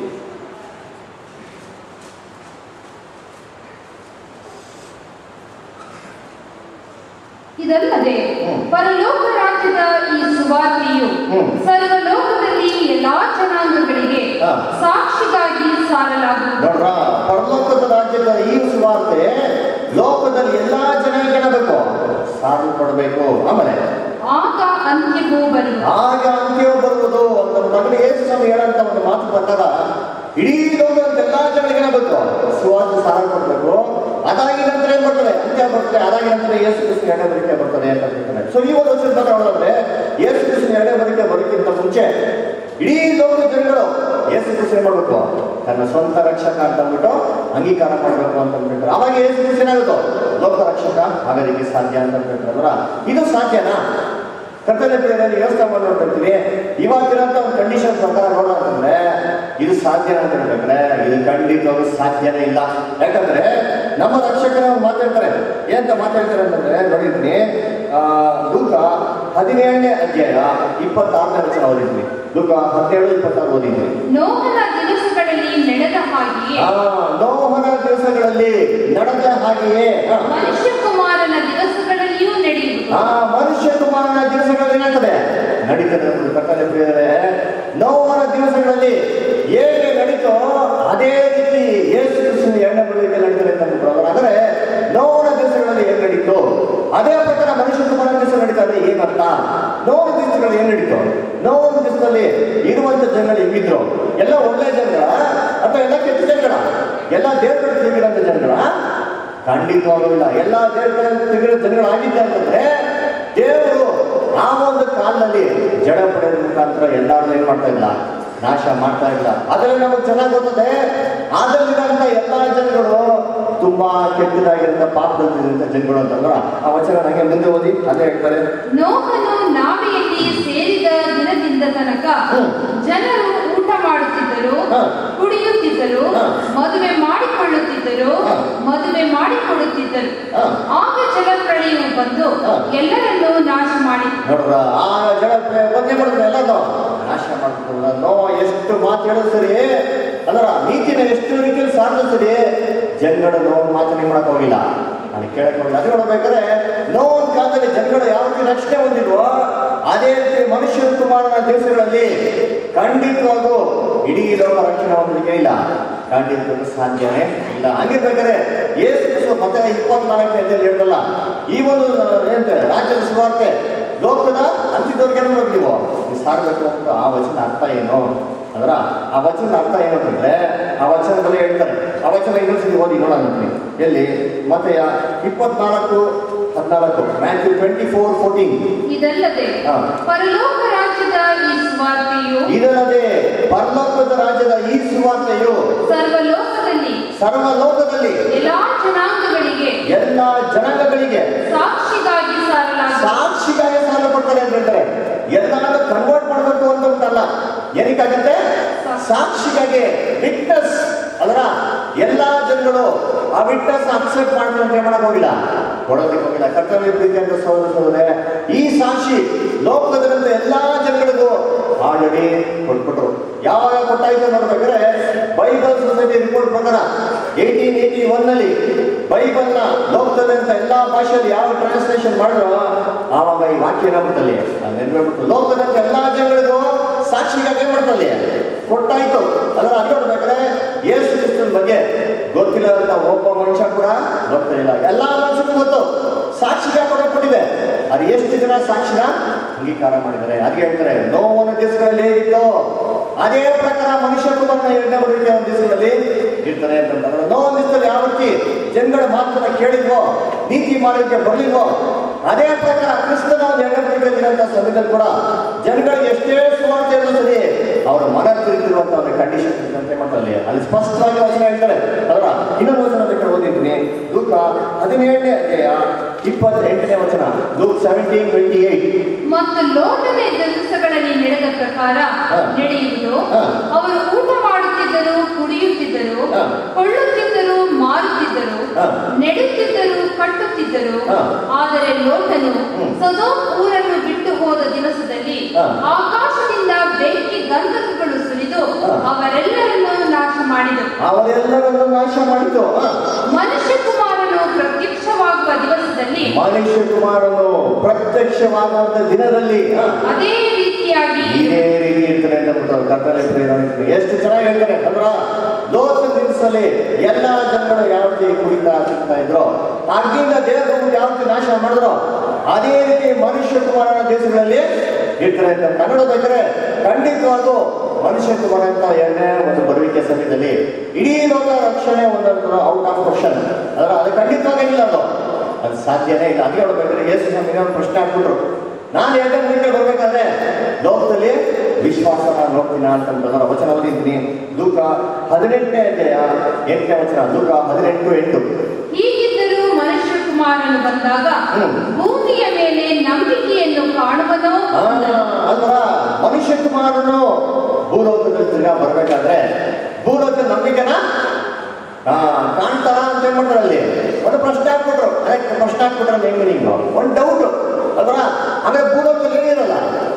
ಇದಲ್ಲದೆ ಪರಲೋಕ ರಾಜ್ಯದ ಈ ಸುವಾರ್ತೆಯು ಸರ್ವಲೋಕದಲ್ಲಿ ಎಲ್ಲಾ ಜನಾಂಗಗಳಿಗೆ ಸಾಕ್ಷಿಗಾಗಿ ಸಾರಲಾಗುವುದು. ನೋಡ್ರ, ಪರಲೋಕದ ರಾಜ್ಯದ ಈ ಸುವಾರ್ತೆ ಲೋಕದಲ್ಲಿ ಎಲ್ಲಾ ಜನರಿಗೆ ಏನಾಗಬೇಕು, ಸಾರು ಕೊಡಬೇಕು. ಆಮೇಲೆ ಆಗ ಅಂತ್ಯವೂ ಬರುವುದು. ಆಗ ಅಂತ್ಯವೂ ಬರುವುದು ಅಂತ ಮಗನ ಯೇಸು ಸ್ವಾಮಿ ಹೇಳಂತ ಒಂದು ಮಾತು ಪ್ರಕಾರ ಇಡೀ ಲೋಕದ ಎಲ್ಲಾ ಜನರಿಗೆ ಏನಾಗಬೇಕು, ಸುವಾರ್ತೆ ಸಾರ ಕೊಡಬೇಕು. ಅದಾಗಿ ನಂತರ ಏನ್ ಬರ್ತದೆ, ಅಂತ್ಯ ಬರ್ತದೆ. ಅದಾಗಿ ನಂತರ ಯೇಸು ಕ್ರಿಸ್ತನ ಎರಡನೇ ಬರಿಕೆ ಬರ್ತದೆ ಅಂತ ಹೇಳ್ತಾರೆ. ಸೊ ಈ ಒಂದು ವರ್ಷದ ನೋಡೋದಾದ್ರೆ ಯೇಸು ಕ್ರಿಸ್ತನ ಎರಡನೇ ಬರಿಕೆ ಬರೋಕ್ಕಿಂತ ಮುಂಚೆ ಇಡೀ ಲೋಕದ ಜನಗಳು ಯೇಸು ಕ್ರಿಸ್ತನ ಏನ್ ಮಾಡ್ಬೇಕು, ತನ್ನ ಸ್ವಂತ ರಕ್ಷಕ ಅಂತ ಅಂದ್ಬಿಟ್ಟು ಅಂಗೀಕಾರ ಮಾಡಬೇಕು ಅಂತ ಹೇಳ್ತಾರೆ. ಅವಾಗ ಯೇಸು ಕ್ರಿಸ್ತ ಏನಾಗುತ್ತೋ ಲೋಕ ರಕ್ಷಕ ಆಗೋದಕ್ಕೆ ಸಾಧ್ಯ ಅಂತ ಹೇಳ್ತಾರಲ್ಲ. ಇದು ಸಾಧ್ಯನಾ? ಕರ್ತವ್ಯ ಪ್ರಿಯರಲ್ಲಿ ವ್ಯವಸ್ಥೆ ಮಾಡಿ ನೋಡ್ತಿರ್ತೀವಿ. ಇವಾಗಿರೋಂಥ ಒಂದು ಕಂಡೀಷನ್ ಪ್ರಕಾರ ನೋಡೋದಂದ್ರೆ ಇದು ಸಾಧ್ಯ ಅಂತ ಹೇಳ್ಬೇಕ್ರೆ ಇದು ಖಂಡಿತವಾಗೂ ಸಾಧ್ಯನೇ ಇಲ್ಲ. ಯಾಕಂದ್ರೆ ನಮ್ಮ ರಕ್ಷಕರ ಮಾತಾಡ್ತಾರೆ, ಏನಂತ ಮಾತಾಡ್ತಾರೆ ಅಂತಂದ್ರೆ ನೋಡಿದ್ರಿ, ಲೂಕ 17ನೇ ಅಧ್ಯಾಯ 26ನೇ ವಚನ ಓದಿದ್ವಿ. ಲೂಕ 17:26 ಓದಿದ್ವಿ. ನೋಹನ ದಿವಸಗಳಲ್ಲಿ ನಡೆದ ಹಾಗೆಯೇ ನೋಹನ ದಿವಸಗಳಲ್ಲಿ ನಡೆದ ಹಾಗೆಯೇ ಮನುಷ್ಯ ಕುಮಾರನ ದಿವಸಗಳಲ್ಲಿಯೂ ನಡೆಯುವುದು. ಮನುಷ್ಯ ಕುಮಾರನ ದಿವಸಗಳಲ್ಲಿ ಏನಾಗ್ತದೆ, ನಡೀತದೆ. ಕರ್ತವ್ಯ ಪ್ರಿಯರೇ, ನೋಹನ ದಿವಸಗಳಲ್ಲಿ ಹೇಗೆ ನಡೀತೋ ಅದೇ ರೀತಿ ಯೇಸು ಕ್ರಿಸ್ತನ ಎರಡನೇ ಬರುವಿಕೆ ನಡೀತದೆ ಅಂತ ಅಂದ್ಬಿಟ್ಟು. ಆದರೆ ನೋಹನ ದಿವಸಗಳಲ್ಲಿ ಏನ್ ನಡೀತು ಅದೇ ಪ್ರಕಾರ ಮನುಷ್ಯ ಕುಮಾರನ ದಿವಸ ನಡೀತಾರೆ. ಏನಂತ ನೋಹನ ದಿವಸಗಳಲ್ಲಿ ಏನ್ ನಡೀತು, ನೋಹನ ದಿವಸದಲ್ಲಿ ಇರುವಂತ ಜನಗಳು ಹೆಂಗಿದ್ರು, ಎಲ್ಲ ಒಳ್ಳೆ ಜನಗಳ ಅಥವಾ ಎಲ್ಲ ಕೆಟ್ಟ ಜನಗಳ, ಎಲ್ಲ ದೇವರ ತಿರುಗಿರಂತ ಜನಗಳ? ಖಂಡಿತವಾಗಲೂ ಇಲ್ಲ. ಎಲ್ಲ ದೇವರ ತಿರುಗಿರೋ ಜನಗಳಾಗಿದ್ದೆ ಅಂತಂದ್ರೆ ದೇವರು ಆ ಒಂದು ಕಾಲದಲ್ಲಿ ಜಡ ಪಡೆಯೋದ್ರ ಮುಖಾಂತರ ಎಲ್ಲಾರು ಏನ್ ಮಾಡ್ತಾ ಇಲ್ಲ, ನಾಶ ಮಾಡ್ತಾ ಇಲ್ಲ. ಅದರಲ್ಲಿ ನಮಗೆ ಚೆನ್ನಾಗಿ ಗೊತ್ತದೆ, ಅದರಲ್ಲಿರುವಂತ ಎಲ್ಲಾ ಜನಗಳು ತುಂಬಾ ಕೆಟ್ಟದಾಗಿರೋ ಪಾಪದಲ್ಲಿರುವಂತ ಜನಗಳು ಅಂತಂದ್ರ ಆ ವಚನ ನಂಗೆ ಮುಂದೆ ಓದಿ ಅದೇ ಹೇಳ್ತಾರೆ. ನೋಹನು ನಾವೆಯಲ್ಲಿ ಸೇರಿದ ದಿನದಿಂದ ತನಕ ಜನರು ಊಟ ಮಾಡುತ್ತಿದ್ದರು, ಕುಡಿಯುತ್ತಿದ್ದರು, ಮದುವೆ ಮಾಡಿಕೊಳ್ಳುತ್ತಿದ್ದರು, ಮದುವೆ ಮಾಡಿಕೊಡುತ್ತಿದ್ದರು. ಆಗ ಜಲಪ್ರಳಯವು ಬಂದು ಎಲ್ಲರನ್ನೂ ನಾಶ ಮಾಡಿ ನೋಡ್ರ, ಆ ಜಲಪ್ರಳಯ ಬಂದೇ ಮಾಡಿದ್ರೆ ಎಲ್ಲರೂ ನಾಶ ಮಾಡ್ತಿದ್ರು. ನೋವ ಎಷ್ಟು ಮಾತು ಹೇಳೋದು ಸರಿ, ಅದರ ನೀತಿನ ಎಷ್ಟು ರೀತಿಯಲ್ಲಿ ಸಾರಿದ್ರು ಸರಿ, ಜನಗಳು ನೋವು ಮಾತನ್ನ ಮಾಡಕ್ ಹೋಗಿಲ್ಲ, ನಾನು ಕೇಳಕ್ ಹೋಗಿಲ್ಲ. ಅದೇ ನೋಡ್ಬೇಕಾದ್ರೆ ನೋವಿನ ಕಾಲದಲ್ಲಿ ಜನಗಳು ಯಾವ ರೀತಿ ರಕ್ಷಣೆ ಹೊಂದಿಲ್ವೋ ಅದೇ ರೀತಿ ಮನುಷ್ಯ ಕುಮಾರನ ದಿವಸಗಳಲ್ಲಿ ಖಂಡಿತವಾಗೂ ಇಡೀ ಲೋಕ ರಕ್ಷಣೆ ಹೊಂದಲಿಕ್ಕೆ ಇಲ್ಲ, ಖಂಡಿತವಾಗೂ ಸಾಧ್ಯನೇ ಇಲ್ಲ. ಹಂಗಿರ್ಬೇಕಾದ್ರೆ ಯೇಸು ಕ್ರಿಸ್ತ ಮತ್ತೆ 24ನೇ ಅಧ್ಯಾಯದಲ್ಲಿ ಹೇಳ್ತಲ್ಲ, ಈ ಒಂದು ಏನಂತಾರೆ ರಾಜ್ಯದ ಸುವಾರ್ತೆ ಲೋಕದ ಅಂತಿದ್ದವ್ರಿಗೆ ಏನು ನೀವು ಸಾರಬೇಕು ಅಂತ ಆ ವಚನ ಅರ್ಥ ಏನು ಅಂದ್ರ ಆ ವಚನದ ಅರ್ಥ ಏನು ಅಂತಂದ್ರೆ ಆ ವಚನದಲ್ಲಿ ಹೇಳ್ತಾರೆ. ಆ ವಚನ ಇನ್ನೊಂದ್ಸತಿ ಓದಿ ನೋಡೋಣ. ಎಲ್ಲಿ ಮತ್ತೆ 24 14 ಮ್ಯಾಥ್ಯೂ 24:14. ಇದಲ್ಲದೆ ಹಾ. ಪರಲೋಕ ರಾಜ್ಯದ ಈ ಸುವಾರ್ತೆಯು ಇದಲ್ಲದೆ ಪರಲೋಕದ ರಾಜ್ಯದ ಈ ಸುವಾರ್ತೆಯು ಸರ್ವಲೋಕದಲ್ಲಿ ಎಲ್ಲಾ ಜನಾಂಗಗಳಿಗೆ ಸಾಕ್ಷಿಗಾಗಿ ಸಾರಲ್ಪಡ್ತಾರೆ ಅಂತ ಹೇಳ್ತಾರೆ. ಎಲ್ಲಾನು ಕನ್ವರ್ಟ್ ಮಾಡಬೇಕು ಅಂತ ಉಂಟಲ್ಲ, ಏನಕ್ಕಾಗತ್ತೆ? ಸಾಕ್ಷಿಗಾಗಿ, ವಿಟ್ನೆಸ್. ಅದರ ಎಲ್ಲಾ ಜನಗಳು ಆ ವಿಟ್ನೆಸ್ ಅಕ್ಸೆಪ್ಟ್ ಮಾಡ್ತಾರೆ ಅಂತ ಮಾಡಕ್ ಹೋಗಿಲ್ಲ, ಕೊಡೋದಕ್ಕೆ ಹೋಗಿಲ್ಲ. ಕರ್ತವ್ಯ ಪ್ರೀತಿ ಅಂತ ಸೋದರೇ, ಈ ಸಾಕ್ಷಿ ಲೋಕದಲ್ಲಿರುವ ಎಲ್ಲಾ ಜನಗಳಿಗೂ ಆಲ್ರೆಡಿ ಕೊಟ್ಬಿಟ್ರು. ಯಾವಾಗ ಕೊಟ್ಟಾಯ್ತು ನೋಡ್ಬೇಕಾದ್ರೆ ಬೈಬಲ್ ಸೊಸೈಟಿ ರಿಪೋರ್ಟ್ ಪ್ರಕಾರ 1881 ಬೈಬಲ್ನ ಲೋಕದಲ್ಲಿಂತ ಎಲ್ಲಾ ಭಾಷೆಯಲ್ಲಿ ಯಾವ ಟ್ರಾನ್ಸ್ಲೇಷನ್ ಮಾಡಿದ್ರು ಆವಾಗ ಈ ವಾಕ್ಯ ಏನಾಗ್ಬಿಟ್ಟಲ್ಲಿ ನೆನ್ಬಿಟ್ಟು ಲೋಕದಂತ ಎಲ್ಲಾ ಜನಗಳಿಗೂ ಸಾಕ್ಷಿಗಾಗಿ ಮಾಡ್ತಲ್ಲಿ ಕೊಟ್ಟಾಯ್ತು. ಅದರ ಅರ್ಥ ನೋಡ್ಬೇಕಾದ್ರೆ ಯೇಸು ಕ್ರಿಸ್ತನ ಬಗ್ಗೆ ಗೊತ್ತಿಲ್ಲದಂತ ಒಬ್ಬ ಮನುಷ್ಯ ಕೂಡ ಗೊತ್ತಿಲ್ಲ, ಎಲ್ಲಾ ಮನುಷ್ಯರಿಗೂ ಗೊತ್ತು, ಸಾಕ್ಷಿಗೆ ಕೊಡಲ್ಪಟ್ಟಿದೆ. ಅದು ಎಷ್ಟು ಜನ ಸಾಕ್ಷಿನ ಅಂಗೀಕಾರ ಮಾಡಿದ್ದಾರೆ. ಅದಕ್ಕೆ ಹೇಳ್ತಾರೆ ನೋವನ ದಿವಸಗಳಲ್ಲಿ ಇತ್ತು ಅದೇ ಪ್ರಕಾರ ಮನುಷ್ಯ ಕುಮಾರನ 2ನೇ ಬರುವಿಕೆ ಒಂದು ದಿವಸದಲ್ಲಿ ಇರ್ತಾರೆ ಅಂತಂದ್ರೆ, ನೋವನ ದಿವಸದಲ್ಲಿ ಯಾವ ರೀತಿ ಜನಗಳ ಮಾತನ್ನ ಕೇಳಿದ್ವೋ, ನೀತಿ ಮಾಡೋದಕ್ಕೆ ಬರ್ಲಿಲ್ವೋ, ಅದೇ ಪ್ರಕಾರ ಕ್ರಿಸ್ತನ ಒಂದು 2ನೇ ಬರುವಿಕೆಯಲ್ಲಿರುವಂತಹ ಸಮಯದಲ್ಲಿ ಕೂಡ ಜನಗಳಿಗೆ ಎಷ್ಟೇ ಸುವಾರ್ತೆ ಸರಿ ಅವರ ಮನ ತಿರುಗಿರುವಂತಹ ಒಂದು ಕಂಡೀಷನ್ ಅಂತ ಮಾಡ್ತಾರೆ. ಅಲ್ಲಿ ಸ್ಪಷ್ಟವಾಗಿ ವಚನ ಹೇಳ್ತಾರೆ. ಅದರ ಇನ್ನೊಂದು ವಚನ ಬೇಕಾದ್ರೆ ಓದಿದ್ದೀನಿ, ಲೂಕ 17ನೇ ಅಧ್ಯಾಯ 28ನೇ ವಚನ, ಲೂಕ್ 17:28. ಮತ್ತು ಲೋಟನೇ ದಿವಸಗಳಲ್ಲಿ ನಡೆದ ಪ್ರಕಾರ ನಡೆಯುವುದು. ಅವರು ಊಟ ಮಾಡುತ್ತಿದ್ದರು, ಕುಡಿಯುತ್ತಿದ್ದರು, ಕೊಳ್ಳುತ್ತಿದ್ದರು, ಮಾರುತ್ತಿದ್ದರು, ನೆಡುತ್ತಿದ್ದರು, ಕಟ್ಟುತ್ತಿದ್ದರು. ಆದರೆ ಲೋಟನು ಸೊದೋಮ್ ಊರನ್ನು ಬಿಟ್ಟು ಹೋದ ದಿವಸದಲ್ಲಿ ಆಕಾಶದಿಂದ ಬೆಂಕಿ ಗಂಧಕಗಳು ಸುರಿದು ಅವರೆಲ್ಲರನ್ನು ನಾಶ ಮಾಡಿದರು. ಮನುಷ್ಯ ಕುಮಾರನು ಪ್ರತ್ಯಕ್ಷವಾಗುವ ದಿವಸದಲ್ಲಿ ದಿನದಲ್ಲಿ ಅದೇ ರೀತಿಯಾಗಿ ಇರ್ತಾರೆ ಅಂತ ಎಷ್ಟು ಚೆನ್ನಾಗಿ ಹೇಳ್ತಾರೆ. ಅಂದ್ರ ಲೋಕದ ದಿವಸದಲ್ಲಿ ಎಲ್ಲಾ ಜನಗಳು ಯಾವ ರೀತಿ ಕುಡಿತಾ ತಿಂತಾ ಇದ್ರು, ಅಗ್ನಿಯಿಂದ ದೇಹವನ್ನು ಯಾವ ರೀತಿ ನಾಶ ಮಾಡಿದ್ರು, ಅದೇ ರೀತಿ ಮನುಷ್ಯ ಕುಮಾರನ ದೇಶಗಳಲ್ಲಿ ಇರ್ತಾರೆ ಅಂತ ಕನ್ನಡ ಬೇಕಾದ್ರೆ ಖಂಡಿತವಾಗೂ ಮನುಷ್ಯ ಕುಮಾರ ಅಂತ 2ನೇ ಒಂದು ಬರುವಿಕೆ ಸಮಯದಲ್ಲಿ ಇಡೀ ಲೋಕ ರಕ್ಷಣೆ ಒಂದೊಂದು ಔಟ್ ಆಫ್ ಕ್ವಶನ್. ಅದು ಖಂಡಿತವಾಗಿಲ್ಲ, ಅದು ಸಾಧ್ಯನೇ ಇಲ್ಲ. ಅದೇ ಹೇಳ್ಬೇಕಾದ್ರೆ ಯೇಸು ನಮಗೆ ಒಂದು ಪ್ರಶ್ನೆ ಹಾಕ್ಬಿಟ್ರು, ನಾನು 2ನೇ ಬರುವಿಕೆ ಬರ್ಬೇಕಾದ್ರೆ ಲೋಕದಲ್ಲಿ ವಿಶ್ವಾಸನ ನೋಡ್ತೀನ ಅಂತಂದ್ರೆ ವಚನ ಓದಿದ್ದೀನಿ. ಲೂಕ 18ನೇ ಅಧ್ಯಾಯ 8ನೇ ವಚನ, ಲೂಕ 18:8. ಹೀಗಿದ್ದರೂ ಮನುಷ್ಯ ಕುಮಾರನು ಬಂದಾಗ ಭೂಮಿಯ ಮೇಲೆ ನಂಬಿಕೆಯನ್ನು ಕಾಣುವನೋ. ಅಲ್ವಾ, ಮನುಷ್ಯ ಕುಮಾರನು ಭೂಲೋಕದಲ್ಲಿ ತಿರ್ಗಾ ಬರ್ಬೇಕಾದ್ರೆ ಭೂಲೋಕದ ನಂಬಿಕೆನ ಕಾಣ್ತಾರ ಅಂತ ಹೇಳ್ಬಿಟ್ರು. ಅಲ್ಲಿ ಒಂದು ಪ್ರಶ್ನೆ ಹಾಕ್ಬಿಟ್ರು. ಪ್ರಶ್ನೆ ಹಾಕ್ಬಿಟ್ರೆ ಹೆಂಗ್ ಮೀನಿಂಗ್ ಒಂದು ಡೌಟ್ ಅಲ್ವಾ. ಆಮೇಲೆ ಭೂಲೋಕದಲ್ಲಿ ಏನಿರಲ್ಲ,